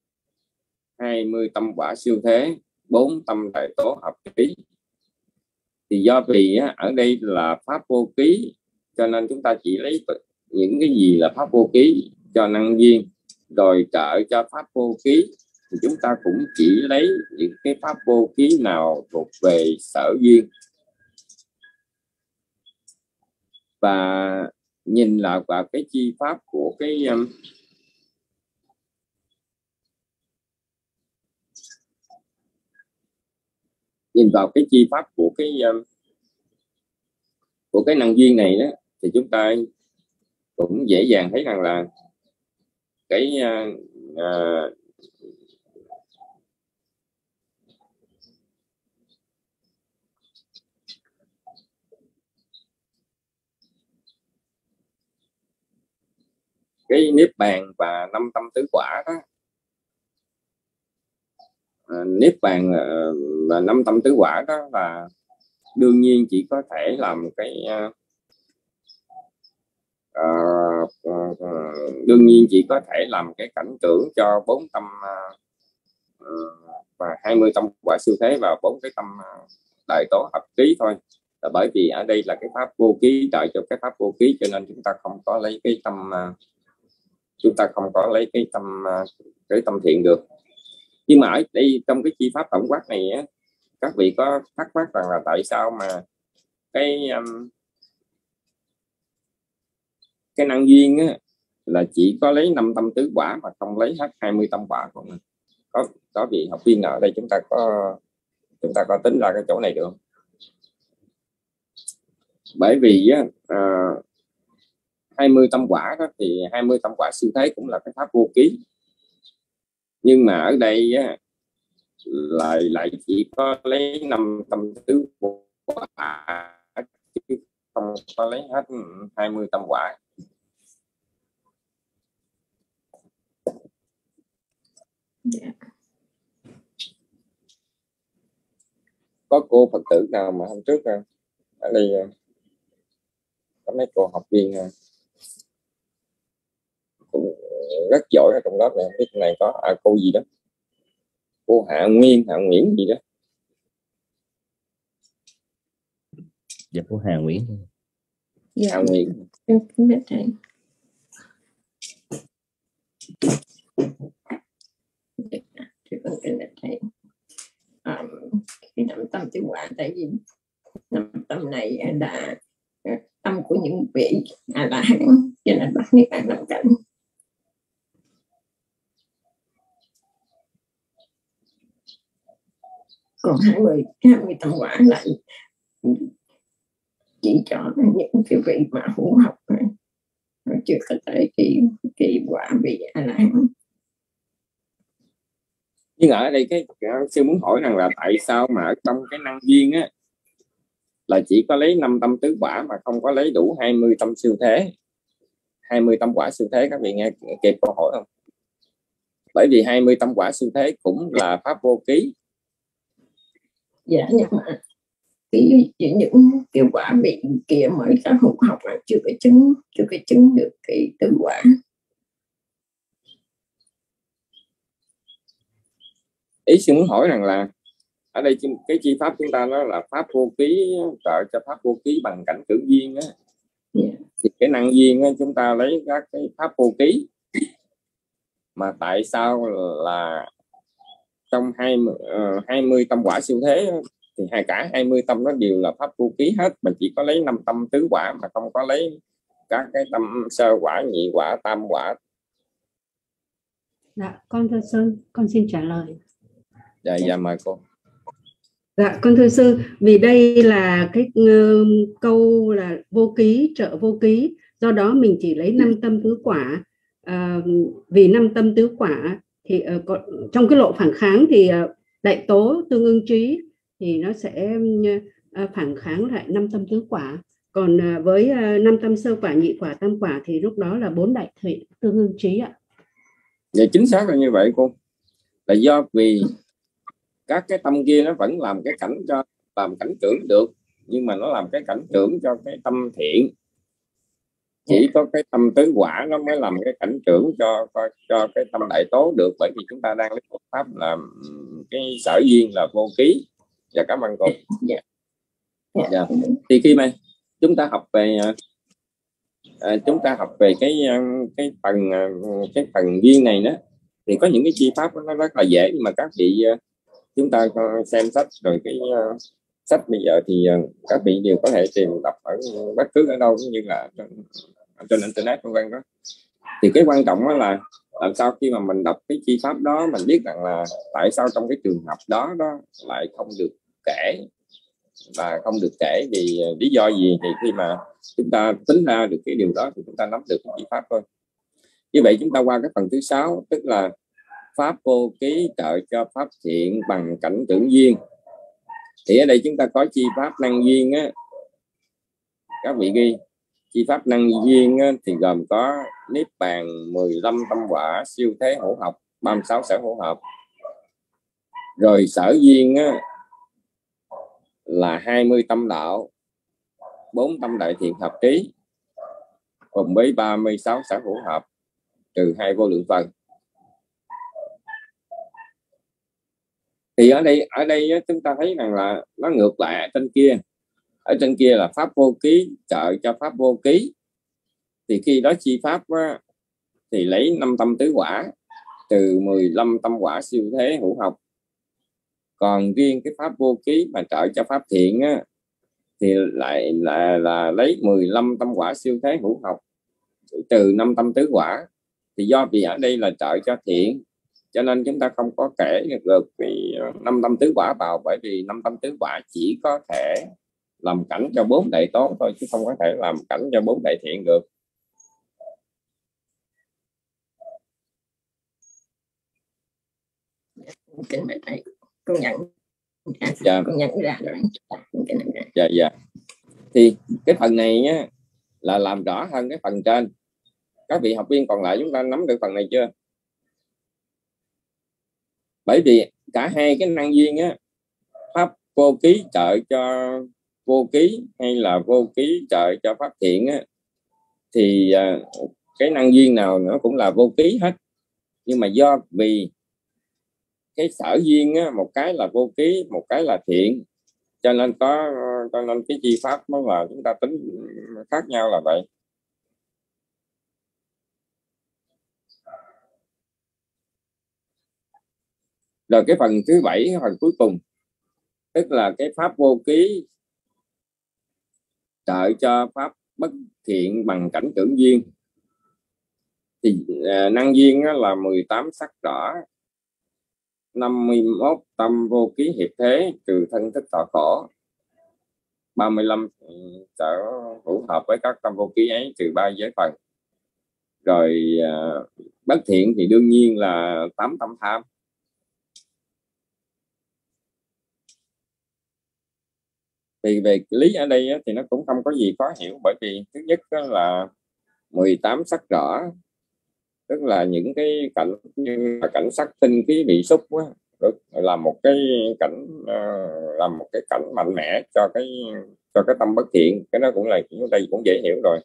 20 tâm quả siêu thế, 4 tâm đại tố hợp trí. Thì do vì ở đây là pháp vô ký cho nên chúng ta chỉ lấy những cái gì là pháp vô ký cho năng duyên. Rồi trợ cho pháp vô ký thì chúng ta cũng chỉ lấy những cái pháp vô ký nào thuộc về sở duyên. Và nhìn lại vào cái chi pháp của nhìn vào cái chi pháp của cái năng duyên này đó, thì chúng ta cũng dễ dàng thấy rằng là cái niết bàn và 5 tâm tứ quả đó. Niết bàn và 5 tâm tứ quả đó là đương nhiên chỉ có thể làm cái đương nhiên chỉ có thể làm cái cảnh tưởng cho 4 tâm và 20 tâm quả siêu thế và 4 cái tâm đại tố hợp ký thôi. Là bởi vì ở đây là cái pháp vô ký trợ cho cái pháp vô ký, cho nên chúng ta không có lấy cái tâm cái tâm thiện được. Nhưng mà ở đây trong cái chi pháp tổng quát này á, các vị có thắc mắc rằng là tại sao mà cái năng duyên á, là chỉ có lấy 5 tâm tứ quả mà không lấy hết 20 tâm quả của mình. Có vị học viên ở đây chúng ta có tính ra cái chỗ này được không? Bởi vì 20 tâm quả đó thì 20 tâm quả siêu thế cũng là cái pháp vô ký, nhưng mà ở đây á, lại chỉ có lấy 5 tâm tứ quả chứ không có lấy hết 20 tâm quả. Có cô Phật tử nào mà hôm trước ở đây có mấy cô học viên cũng rất giỏi ở trong lớp này, biết này có cô gì đó, cô Hạ Nguyễn gì đó. Dạ cô Hà Nguyễn. Dạ. Hạ Nguyễn. Biết thầy. Cái 5 tâm tứ quả, tại vì 5 tâm này là tâm của những vị là hẳn, cho nên bắt niết bàn làm cảnh. Còn 20 tâm quả là chỉ cho những cái vị mà hữu học chưa có tới cái quả vị là hẳn. Nhưng ở đây cái sư muốn hỏi rằng là tại sao mà ở trong cái năng duyên á là chỉ có lấy 5 tâm tứ quả mà không có lấy đủ 20 tâm siêu thế, 20 tâm quả siêu thế. Các vị nghe kịp câu hỏi không? Bởi vì 20 tâm quả siêu thế cũng là pháp vô ký. Dạ, nhưng mà những cái quả vị kia mới có hữu học là chưa có chứng được cái tứ quả. Ý sư muốn hỏi rằng là ở đây cái chi pháp chúng ta đó là pháp vô ký trợ cho pháp vô ký bằng cảnh tưởng duyên á. Yeah. Thì cái năng duyên á, chúng ta lấy các cái pháp vô ký, mà tại sao là trong 20 tâm quả siêu thế thì cả 20 tâm nó đều là pháp vô ký hết, mà chỉ có lấy 5 tâm tứ quả mà không có lấy các cái tâm sơ quả, nhị quả, tam quả. Dạ, con thưa sư, con xin trả lời. Dạ mời cô. Dạ, con thưa sư, vì đây là cái câu là vô ký trợ vô ký, do đó mình chỉ lấy 5 tâm tứ quả. Vì 5 tâm tứ quả thì trong cái lộ phản kháng thì đại tố tương ưng trí thì nó sẽ phản kháng lại 5 tâm tứ quả. Còn với 5 tâm sơ quả, nhị quả, tam quả thì lúc đó là 4 đại thủy tương ưng trí ạ. Dạ chính xác là như vậy cô. Là do vì các cái tâm kia nó vẫn làm cái cảnh cho làm cảnh tưởng được, nhưng mà nó làm cái cảnh tưởng cho cái tâm thiện. Chỉ có cái tâm tứ quả nó mới làm cái cảnh tưởng cho cái tâm đại tố được, bởi vì chúng ta đang lấy một pháp là cái sở duyên là vô ký. Dạ cảm ơn cô. Dạ. Thì khi mà chúng ta học về cái phần duyên này đó, thì có những cái chi pháp nó rất là dễ, nhưng mà các vị chúng ta xem sách rồi cái sách bây giờ thì các vị đều có thể tìm đọc ở bất cứ ở đâu, cũng như là trên internet vân vân đó. Thì cái quan trọng đó là làm sao khi mà mình đọc cái chi pháp đó, mình biết rằng là tại sao trong cái trường hợp đó lại không được kể, và không được kể vì lý do gì. Thì khi mà chúng ta tính ra được cái điều đó thì chúng ta nắm được cái chi pháp thôi. Như vậy chúng ta qua cái phần thứ 6, tức là pháp vô ký trợ cho pháp thiện bằng cảnh tưởng duyên. Thì ở đây chúng ta có chi pháp năng duyên á, các vị ghi chi pháp năng duyên á, thì gồm có niết bàn, 15 tâm quả, siêu thế hữu học, 36 sở hữu hợp. Rồi sở duyên á, là 20 tâm đạo, 4 tâm đại thiện hợp trí, cùng với 36 sở hữu hợp, trừ 2 vô lượng phần. Thì ở đây chúng ta thấy rằng là nó ngược lại ở trên kia. Ở trên kia là pháp vô ký trợ cho pháp vô ký. Thì khi đó chi pháp á, thì lấy 5 tâm tứ quả, trừ 15 tâm quả siêu thế hữu học. Còn riêng cái pháp vô ký mà trợ cho pháp thiện á, thì lại là lấy 15 tâm quả siêu thế hữu học, trừ 5 tâm tứ quả. Thì do vì ở đây là trợ cho thiện, cho nên chúng ta không có kể được vì 5 tâm tứ quả vào, bởi vì 5 tâm tứ quả chỉ có thể làm cảnh cho 4 đại tốt thôi, chứ không có thể làm cảnh cho 4 đại thiện được. Cái này con nhận, con nhận ra rồi. Dạ. Thì cái phần này nhá, là làm rõ hơn cái phần trên. Các vị học viên còn lại chúng ta nắm được phần này chưa? Bởi vì cả hai cái năng duyên á, pháp vô ký trợ cho vô ký hay là vô ký trợ cho pháp thiện á, thì cái năng duyên nào nó cũng là vô ký hết. Nhưng mà do vì cái sở duyên á, một cái là vô ký, một cái là thiện, cho nên cái chi pháp nó là chúng ta tính khác nhau là vậy. Rồi cái phần thứ 7, phần cuối cùng, tức là cái pháp vô ký trợ cho pháp bất thiện bằng cảnh tưởng duyên. Thì năng duyên là 18 sắc rõ, 51 tâm vô ký hiệp thế, trừ thân thức thọ khổ, 35 sở hữu hợp với các tâm vô ký ấy, trừ 3 giới phần. Rồi bất thiện thì đương nhiên là 8 tâm tham. Thì về lý ở đây thì nó cũng không có gì khó hiểu, bởi vì thứ nhất là 18 sắc rõ, tức là những cái cảnh như là cảnh sắc tinh khí bị xúc quá, là một cái cảnh mạnh mẽ cho cái tâm bất thiện. Cái đó cũng là chúng ta cũng dễ hiểu rồi.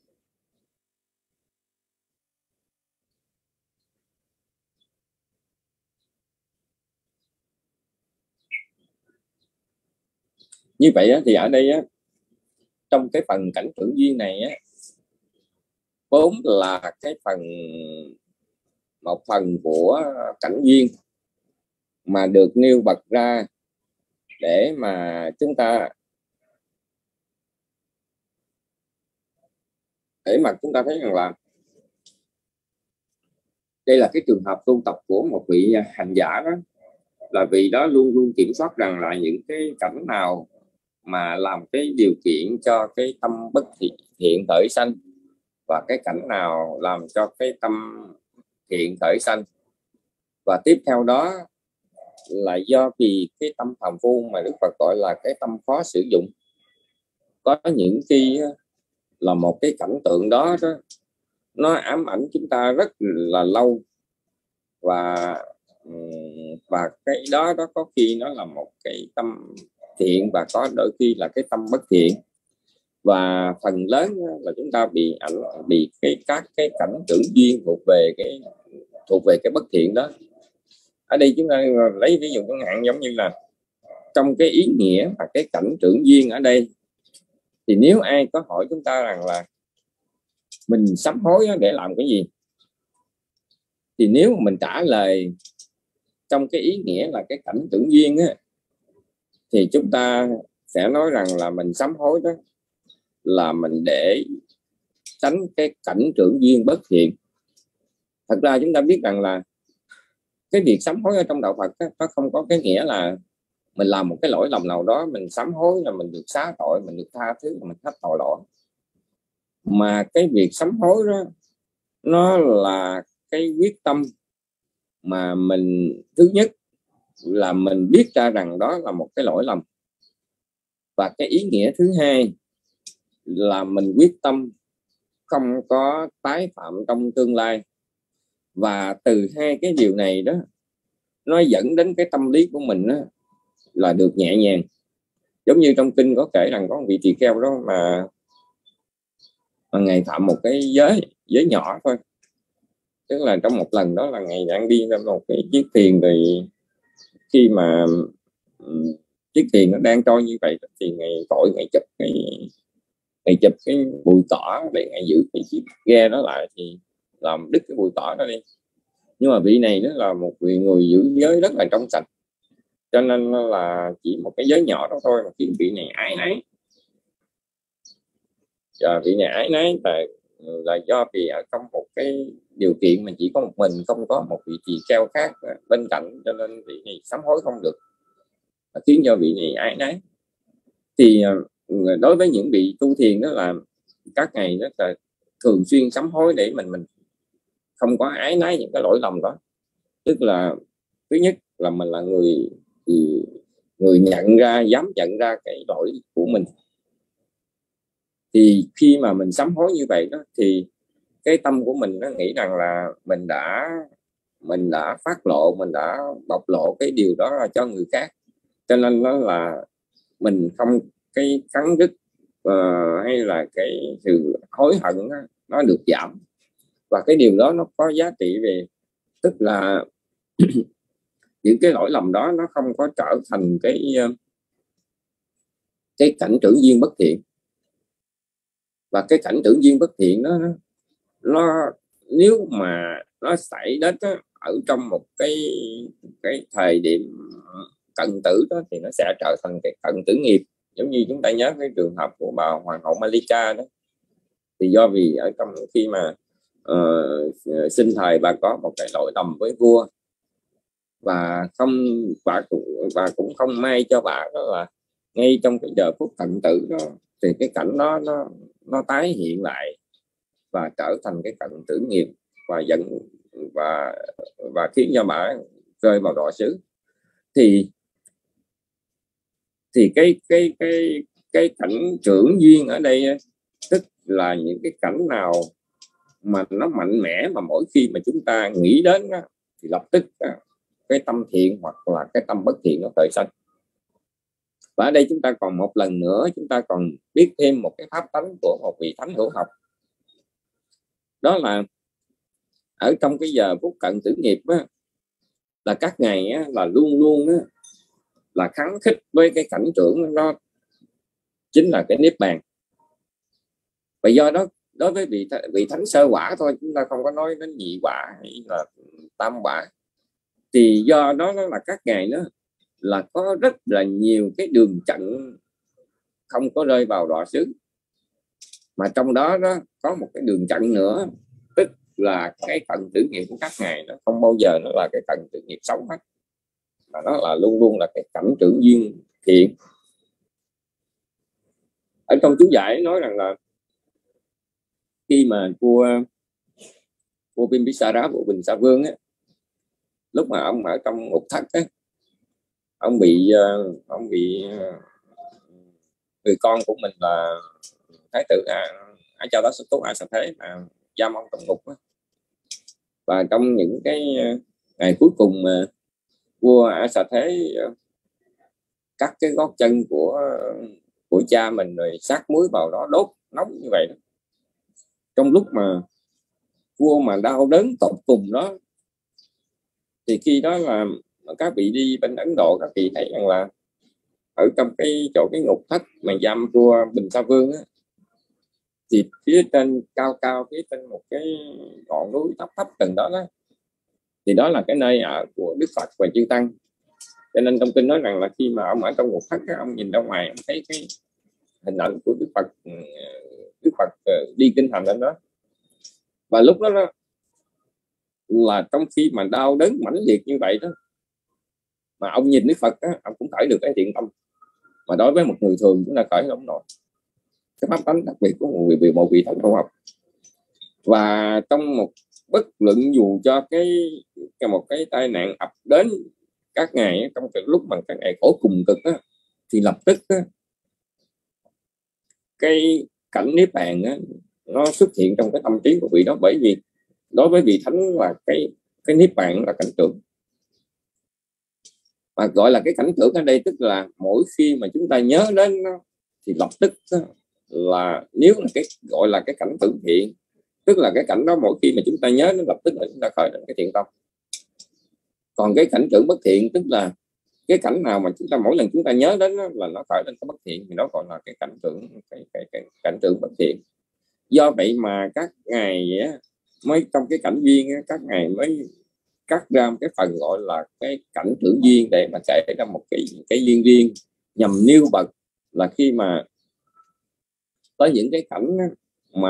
Như vậy thì ở đây trong cái phần cảnh tưởng duyên này vốn là một phần của cảnh duyên mà được nêu bật ra để mà chúng ta thấy rằng là đây là cái trường hợp tu tập của một vị hành giả đó, là vị đó luôn luôn kiểm soát rằng là những cái cảnh nào mà làm cái điều kiện cho cái tâm bất thiện khởi sanh, và cái cảnh nào làm cho cái tâm thiện khởi sanh. Và tiếp theo đó là do vì cái tâm phàm phu mà Đức Phật gọi là cái tâm khó sử dụng. Có những khi là một cái cảnh tượng đó nó ám ảnh chúng ta rất là lâu, và cái đó có khi nó là một cái tâm thiện, và có đôi khi là cái tâm bất thiện. Và phần lớn là chúng ta bị các cái cảnh tưởng duyên thuộc về cái bất thiện đó. Ở đây chúng ta lấy ví dụ chẳng hạn giống như là trong cái ý nghĩa và cái cảnh tưởng duyên ở đây, thì nếu ai có hỏi chúng ta rằng là mình sám hối để làm cái gì, thì nếu mà mình trả lời trong cái ý nghĩa là cái cảnh tưởng duyên thì chúng ta sẽ nói rằng là mình sám hối đó là mình để tránh cái cảnh tưởng duyên bất thiện. Thật ra chúng ta biết rằng là cái việc sám hối ở trong đạo Phật nó không có cái nghĩa là mình làm một cái lỗi lầm nào đó mình sám hối là mình được xá tội, mình được tha thứ, mình hết tội lỗi. Mà cái việc sám hối đó nó là cái quyết tâm mà mình, thứ nhất là mình biết ra rằng đó là một cái lỗi lầm, và cái ý nghĩa thứ hai là mình quyết tâm không có tái phạm trong tương lai. Và từ hai cái điều này đó, nó dẫn đến cái tâm lý của mình đó, là được nhẹ nhàng. Giống như trong kinh có kể rằng có một vị tỳ kheo đó mà ngày phạm một cái giới nhỏ thôi. Tức là trong một lần đó là ngày đang đi lên một cái chiếc thuyền, rồi khi mà chiếc thuyền nó đang trôi như vậy thì ngày chụp cái bụi cỏ để ngày giữ cái chiếc ghe đó lại, thì làm đứt cái bụi cỏ đó đi. Nhưng mà vị này đó là một vị người giữ giới rất là trong sạch, cho nên là chỉ một cái giới nhỏ đó thôi mà khiến vị này ái náy. Và vị này ái náy là do vì ở trong một cái điều kiện mà chỉ có một mình, không có một vị tỳ kheo khác bên cạnh, cho nên vị này sám hối không được, khiến cho vị này ái náy. Thì đối với những vị tu thiền đó là các ngày rất là thường xuyên sám hối để mình không có ái náy những cái lỗi lầm đó. Tức là thứ nhất là mình là người dám nhận ra cái lỗi của mình. Thì khi mà mình sám hối như vậy đó, thì cái tâm của mình nó nghĩ rằng là mình đã phát lộ, mình đã bộc lộ cái điều đó là cho người khác, cho nên nó là mình không cái cắn rứt hay là cái sự hối hận đó, nó được giảm. Và cái điều đó nó có giá trị về, tức là những cái lỗi lầm đó nó không có trở thành cái cảnh trưởng duyên bất thiện. Và cái cảnh trưởng duyên bất thiện đó, nó nếu mà nó xảy đến đó, ở trong một cái thời điểm cận tử đó, thì nó sẽ trở thành cái cận tử nghiệp. Giống như chúng ta nhớ cái trường hợp của bà hoàng hậu Malika đó, thì do vì ở trong khi mà sinh thời bà có một cái lỗi lầm với vua, và cũng không may cho bà đó là ngay trong cái giờ phút cận tử đó, thì cái cảnh đó nó tái hiện lại và trở thành cái cận tử nghiệp, và khiến cho bà rơi vào đọa xứ. Thì cái cảnh trưởng duyên ở đây tức là những cái cảnh nào mà nó mạnh mẽ, mà mỗi khi mà chúng ta nghĩ đến đó, thì lập tức cái tâm thiện hoặc là cái tâm bất thiện nó khởi sanh. Và ở đây chúng ta còn một lần nữa, chúng ta còn biết thêm một cái pháp tánh của một vị thánh hữu học. Đó là ở trong cái giờ phút cận tử nghiệp á, là các ngài á, là luôn luôn á, là kháng khích với cái cảnh trưởng đó, chính là cái niết bàn. Và do đó đối với vị thánh sơ quả thôi, chúng ta không có nói đến nhị quả hay là tam quả, thì do đó nó là các ngài đó là có rất là nhiều cái đường chặn không có rơi vào đọa xứ. Mà trong đó có một cái đường chặn nữa, tức là cái cận tử nghiệp của các ngài nó không bao giờ nó là cái cận tử nghiệp xấu hết, mà nó là luôn luôn là cái cảnh trưởng duyên thiện. Ở trong chú giải nói rằng là khi mà vua Bimbisara, vua Bình Sa Vương á, lúc mà ông ở trong ngục thất á, ông bị người con của mình là thái tử Ajatasattu Thế mà giam ông trong ngục á. Và trong những cái ngày cuối cùng mà vua Thế cắt cái gót chân của cha mình rồi sát muối vào đó đốt nóng như vậy đó. Trong lúc mà vua mà đau đớn tột cùng đó, thì khi đó là các vị đi bên Ấn Độ, các vị thấy rằng là ở trong cái ngục thất mà giam vua Bình Sa Vương á, thì phía trên cao phía trên một cái ngọn núi thấp từng đó thì đó là cái nơi ở của Đức Phật và chư tăng. Cho nên trong kinh nói rằng là khi mà ông ở trong ngục thất, ông nhìn ra ngoài, ông thấy cái hình ảnh của Đức Phật đi kinh hành lên đó. Và lúc đó là trong khi mà đau đớn mãnh liệt như vậy đó, mà ông nhìn Đức Phật đó, ông cũng khởi được cái thiện tâm. Mà đối với một người thường chúng ta khởi không nổi. Cái pháp tánh đặc biệt của một vị thánh hữu học. Và trong một bất luận dù cho một cái tai nạn ập đến các ngài, trong cái lúc mà các ngài khổ cùng cực đó, thì lập tức đó, cái cảnh niết bàn đó, nó xuất hiện trong cái tâm trí của vị đó. Bởi vì đối với vị thánh là cái niết bàn là cảnh tưởng. Mà gọi là cái cảnh tưởng ở đây tức là mỗi khi mà chúng ta nhớ đến nó thì lập tức là, nếu là cái gọi là cái cảnh tưởng thiện, tức là cái cảnh đó mỗi khi mà chúng ta nhớ nó lập tức là chúng ta khởi lên cái thiện tâm. Còn cái cảnh tưởng bất thiện tức là cái cảnh nào mà chúng ta mỗi lần chúng ta nhớ đến nó là nó khởi lên cái bất thiện, thì nó gọi là cái cảnh tưởng, cái cảnh tưởng bất thiện. Do vậy mà các ngài mới trong cái cảnh duyên các ngài mới cắt ra cái phần gọi là cái cảnh tưởng duyên để mà kể ra một cái duyên riêng, nhằm nêu bật là khi mà có những cái cảnh mà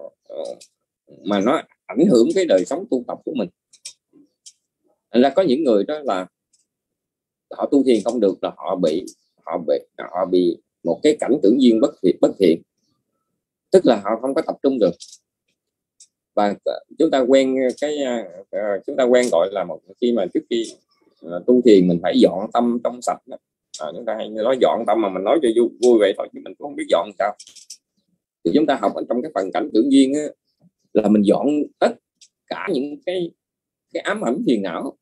nó ảnh hưởng cái đời sống tu tập của mình. Thành ra có những người đó là họ tu thiền không được, là họ bị một cái cảnh tưởng duyên bất thiện, tức là họ không có tập trung được. Và chúng ta quen gọi là một khi mà trước khi tu thiền mình phải dọn tâm trong sạch. Chúng ta hay nói dọn tâm, mà mình nói cho vui vậy thôi chứ mình cũng không biết dọn sao. Thì chúng ta học ở trong cái phần cảnh tưởng duyên là mình dọn tất cả những cái ám ảnh phiền não.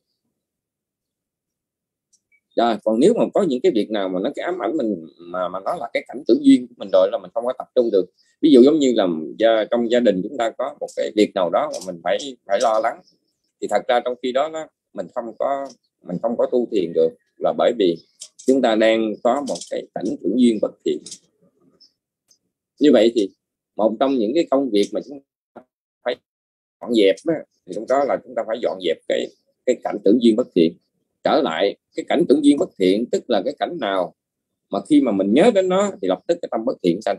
Rồi, còn nếu mà có những cái việc nào mà nó cái ám ảnh mình mà nó là cái cảnh tưởng duyên của mình rồi là mình không có tập trung được. Ví dụ giống như là trong gia đình chúng ta có một cái việc nào đó mà mình phải lo lắng, thì thật ra trong khi đó mình không có tu thiền được, là bởi vì chúng ta đang có một cái cảnh tưởng duyên bất thiện. Như vậy thì một trong những cái công việc mà chúng ta phải dọn dẹp thì trong đó là chúng ta phải dọn dẹp cái cảnh tưởng duyên bất thiện. Trở lại cái cảnh tưởng duyên bất thiện tức là cái cảnh nào mà khi mà mình nhớ đến nó thì lập tức cái tâm bất thiện sanh,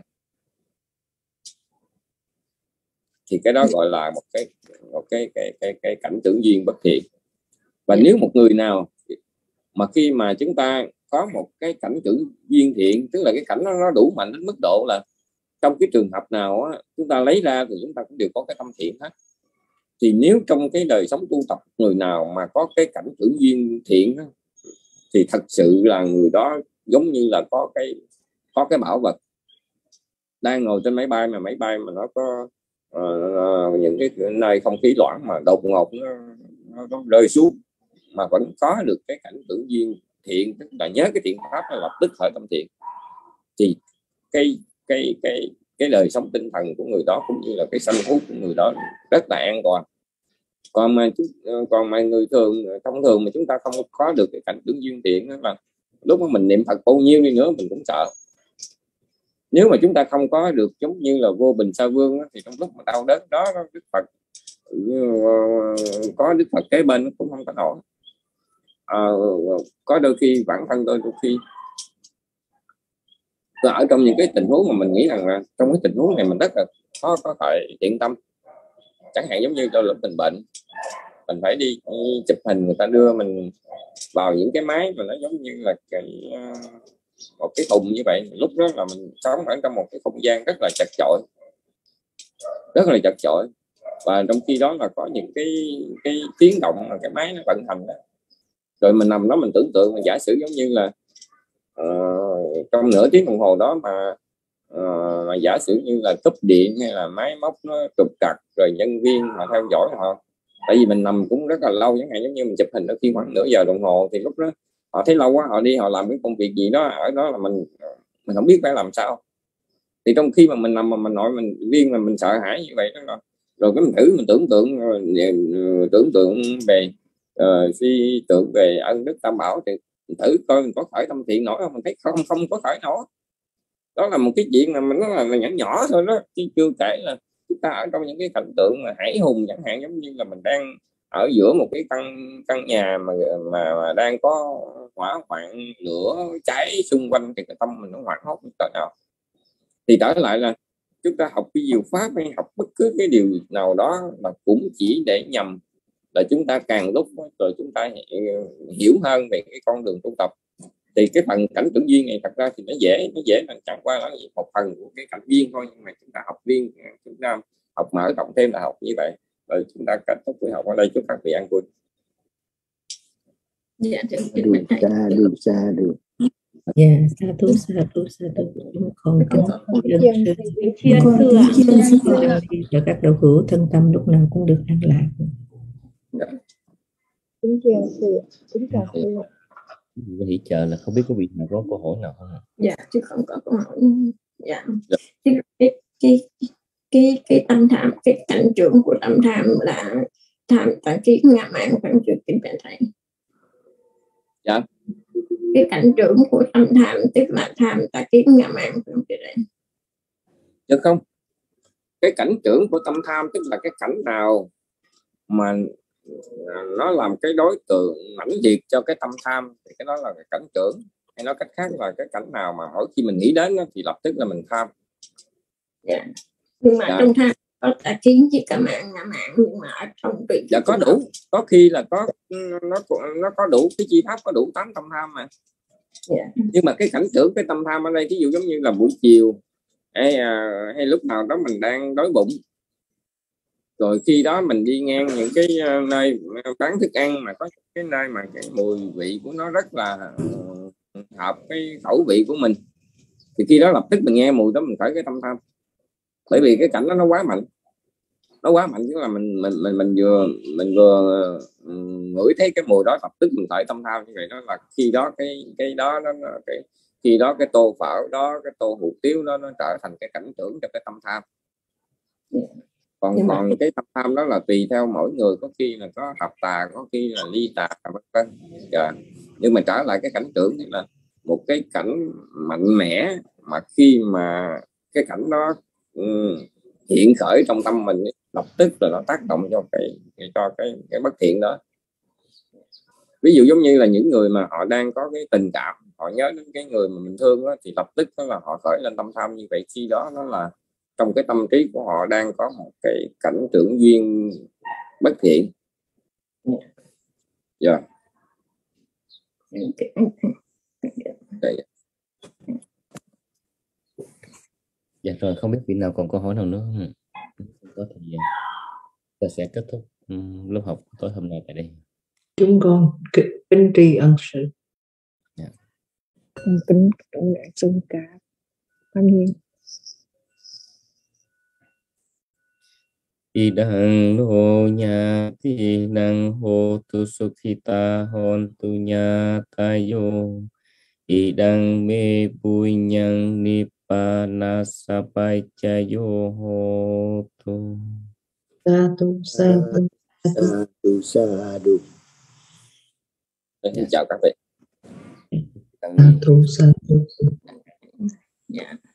thì cái đó gọi là một cái cảnh tưởng duyên bất thiện. Và nếu một người nào mà khi mà chúng ta có một cái cảnh tưởng duyên thiện, tức là cái cảnh nó đủ mạnh đến mức độ là trong cái trường hợp nào chúng ta lấy ra thì chúng ta cũng đều có cái tâm thiện hết. Thì nếu trong cái đời sống tu tập người nào mà có cái cảnh tưởng duyên thiện thì thật sự là người đó giống như là có cái bảo vật. Đang ngồi trên máy bay mà nó có những cái nơi không khí loãng mà đột ngột nó rơi xuống mà vẫn có được cái cảnh tưởng duyên thiện, tức là nhớ cái thiện pháp là lập tức khởi tâm thiện, thì cái đời sống tinh thần của người đó cũng như là cái sanh hút của người đó rất là an toàn. Còn mà người thông thường mà chúng ta không có được cái cảnh tưởng duyên thiện đó, là lúc mà mình niệm Phật bao nhiêu đi nữa mình cũng sợ. Nếu mà chúng ta không có được giống như là vô bình sa vương thì trong lúc mà đau đớn đó Đức Phật có Đức Phật kế bên cũng không có nổi. Có đôi khi bản thân tôi đôi khi ở trong những cái tình huống mà mình nghĩ rằng là trong cái tình huống này mình rất là khó có thể thiện tâm. Chẳng hạn giống như tôi lúc mình bệnh, mình phải đi chụp hình, người ta đưa mình vào những cái máy mà nó giống như là một cái thùng như vậy. Lúc đó là mình sống ở trong một cái không gian rất là chật chội, và trong khi đó là có những cái tiếng động mà cái máy nó vận hành đó. Rồi mình nằm đó mình tưởng tượng, mình giả sử giống như là trong nửa tiếng đồng hồ đó mà giả sử như là cúp điện hay là máy móc nó trục trặc, rồi nhân viên mà theo dõi họ, tại vì mình nằm cũng rất là lâu, chẳng hạn giống như mình chụp hình ở khi khoảng nửa giờ đồng hồ, thì lúc đó họ thấy lâu quá họ đi họ làm cái công việc gì đó ở đó là mình không biết phải làm sao. Thì trong khi mà mình nằm mà mình nội mình riêng là mình sợ hãi như vậy đó, rồi cái mình tưởng tượng về suy tưởng về ân đức Tam Bảo, thì mình thử coi mình có khởi tâm thiện nổi không. Mình thấy không có khởi nổi. Đó là một cái chuyện mà mình nói là nhỏ thôi đó, chứ chưa kể là chúng ta ở trong những cái cảnh tượng mà hãi hùng, chẳng hạn giống như là mình đang ở giữa một cái căn nhà mà đang có hỏa hoạn lửa cháy xung quanh, thì cái tâm mình nó hoảng hốt tới nào. Thì trở lại là chúng ta học cái diệu pháp hay học bất cứ cái điều nào đó là cũng chỉ để nhằm là chúng ta càng lúc rồi chúng ta hiểu hơn về cái con đường tu tập. Thì cái phần cảnh tưởng duyên này thật ra thì nó dễ là chẳng qua là một phần của cái cảnh duyên thôi, nhưng mà chúng ta học mở rộng thêm là học như vậy. Rồi chúng ta kết thúc buổi học ở đây. Chúc các vị an vui. Dạ, được. Dạ, sa thú chúng con kính dân sư Thiên sư ạ. cho các đạo hữu thân tâm lúc nào cũng được an lạc. Kính thiên sư, kính chào sư. Hỷ trợ là không biết có vị nào có câu hỏi nào không ạ? Dạ, chứ không có câu hỏi. Dạ. Cái tâm tham, cái cảnh trưởng của tâm tham là tham tà kiến ngã mạn phản trừ kính bạch thầy. Dạ. Cái cảnh trưởng của tâm tham tức là tham tà kiến ngã mạn phản trừ đấy. Được không? Cái cảnh trưởng của tâm tham tức là cái cảnh nào mà nó làm cái đối tượng mãnh liệt cho cái tâm tham thì cái đó là cái cảnh trưởng, hay nói cách khác là cái cảnh nào mà mỗi khi mình nghĩ đến thì lập tức là mình tham. Dạ. Nhưng mà trong tham có tà kiến với cả mạng ngã mạn, nhưng mà ở trong vị dạ có đủ, có khi là có nó có đủ cái chi pháp, có đủ 8 tâm tham mà. Yeah. Nhưng mà cái cảnh trưởng cái tâm tham ở đây ví dụ giống như là buổi chiều hay lúc nào đó mình đang đói bụng, rồi khi đó mình đi ngang những cái nơi bán thức ăn mà có cái nơi mà cái mùi vị của nó rất là hợp cái khẩu vị của mình, thì khi đó lập tức mình nghe mùi đó mình khởi cái tâm tham, bởi vì cái cảnh đó nó quá mạnh, tức là mình vừa ngửi thấy cái mùi đó lập tức mình khởi tâm tham. Như vậy đó là khi đó khi đó cái tô phở đó, cái tô hủ tiếu đó nó trở thành cái cảnh trưởng cho cái tâm tham. Còn cái tâm tham đó là tùy theo mỗi người, có khi là có hợp tà, có khi là ly tà, vân. Nhưng mà trở lại cái cảnh trưởng thì là một cái cảnh mạnh mẽ, mà khi mà cái cảnh đó hiện khởi trong tâm mình lập tức là nó tác động cho cái bất thiện đó. Ví dụ giống như là những người mà họ đang có cái tình cảm, họ nhớ đến cái người mà mình thương đó, thì lập tức đó là họ khởi lên tâm tham. Như vậy khi đó nó là trong cái tâm trí của họ đang có một cái cảnh trưởng duyên bất thiện. Dạ. Dạ rồi, không biết vị nào còn câu hỏi nào nữa không? Có thời gian ta sẽ kết thúc lớp học tối hôm nay tại đây. Chúng con kính tri ân sự. Yeah. Kính đại sư cả Phan Nhiên. Idang lo nya ti nang ho tu sukhita hon tu nya tayo. Idang me punyang nibbana sapajayo ho tu. Sadhu, sadhu, sadhu, sadhu. Chào các vị. Sadhu, sadhu. Dạ.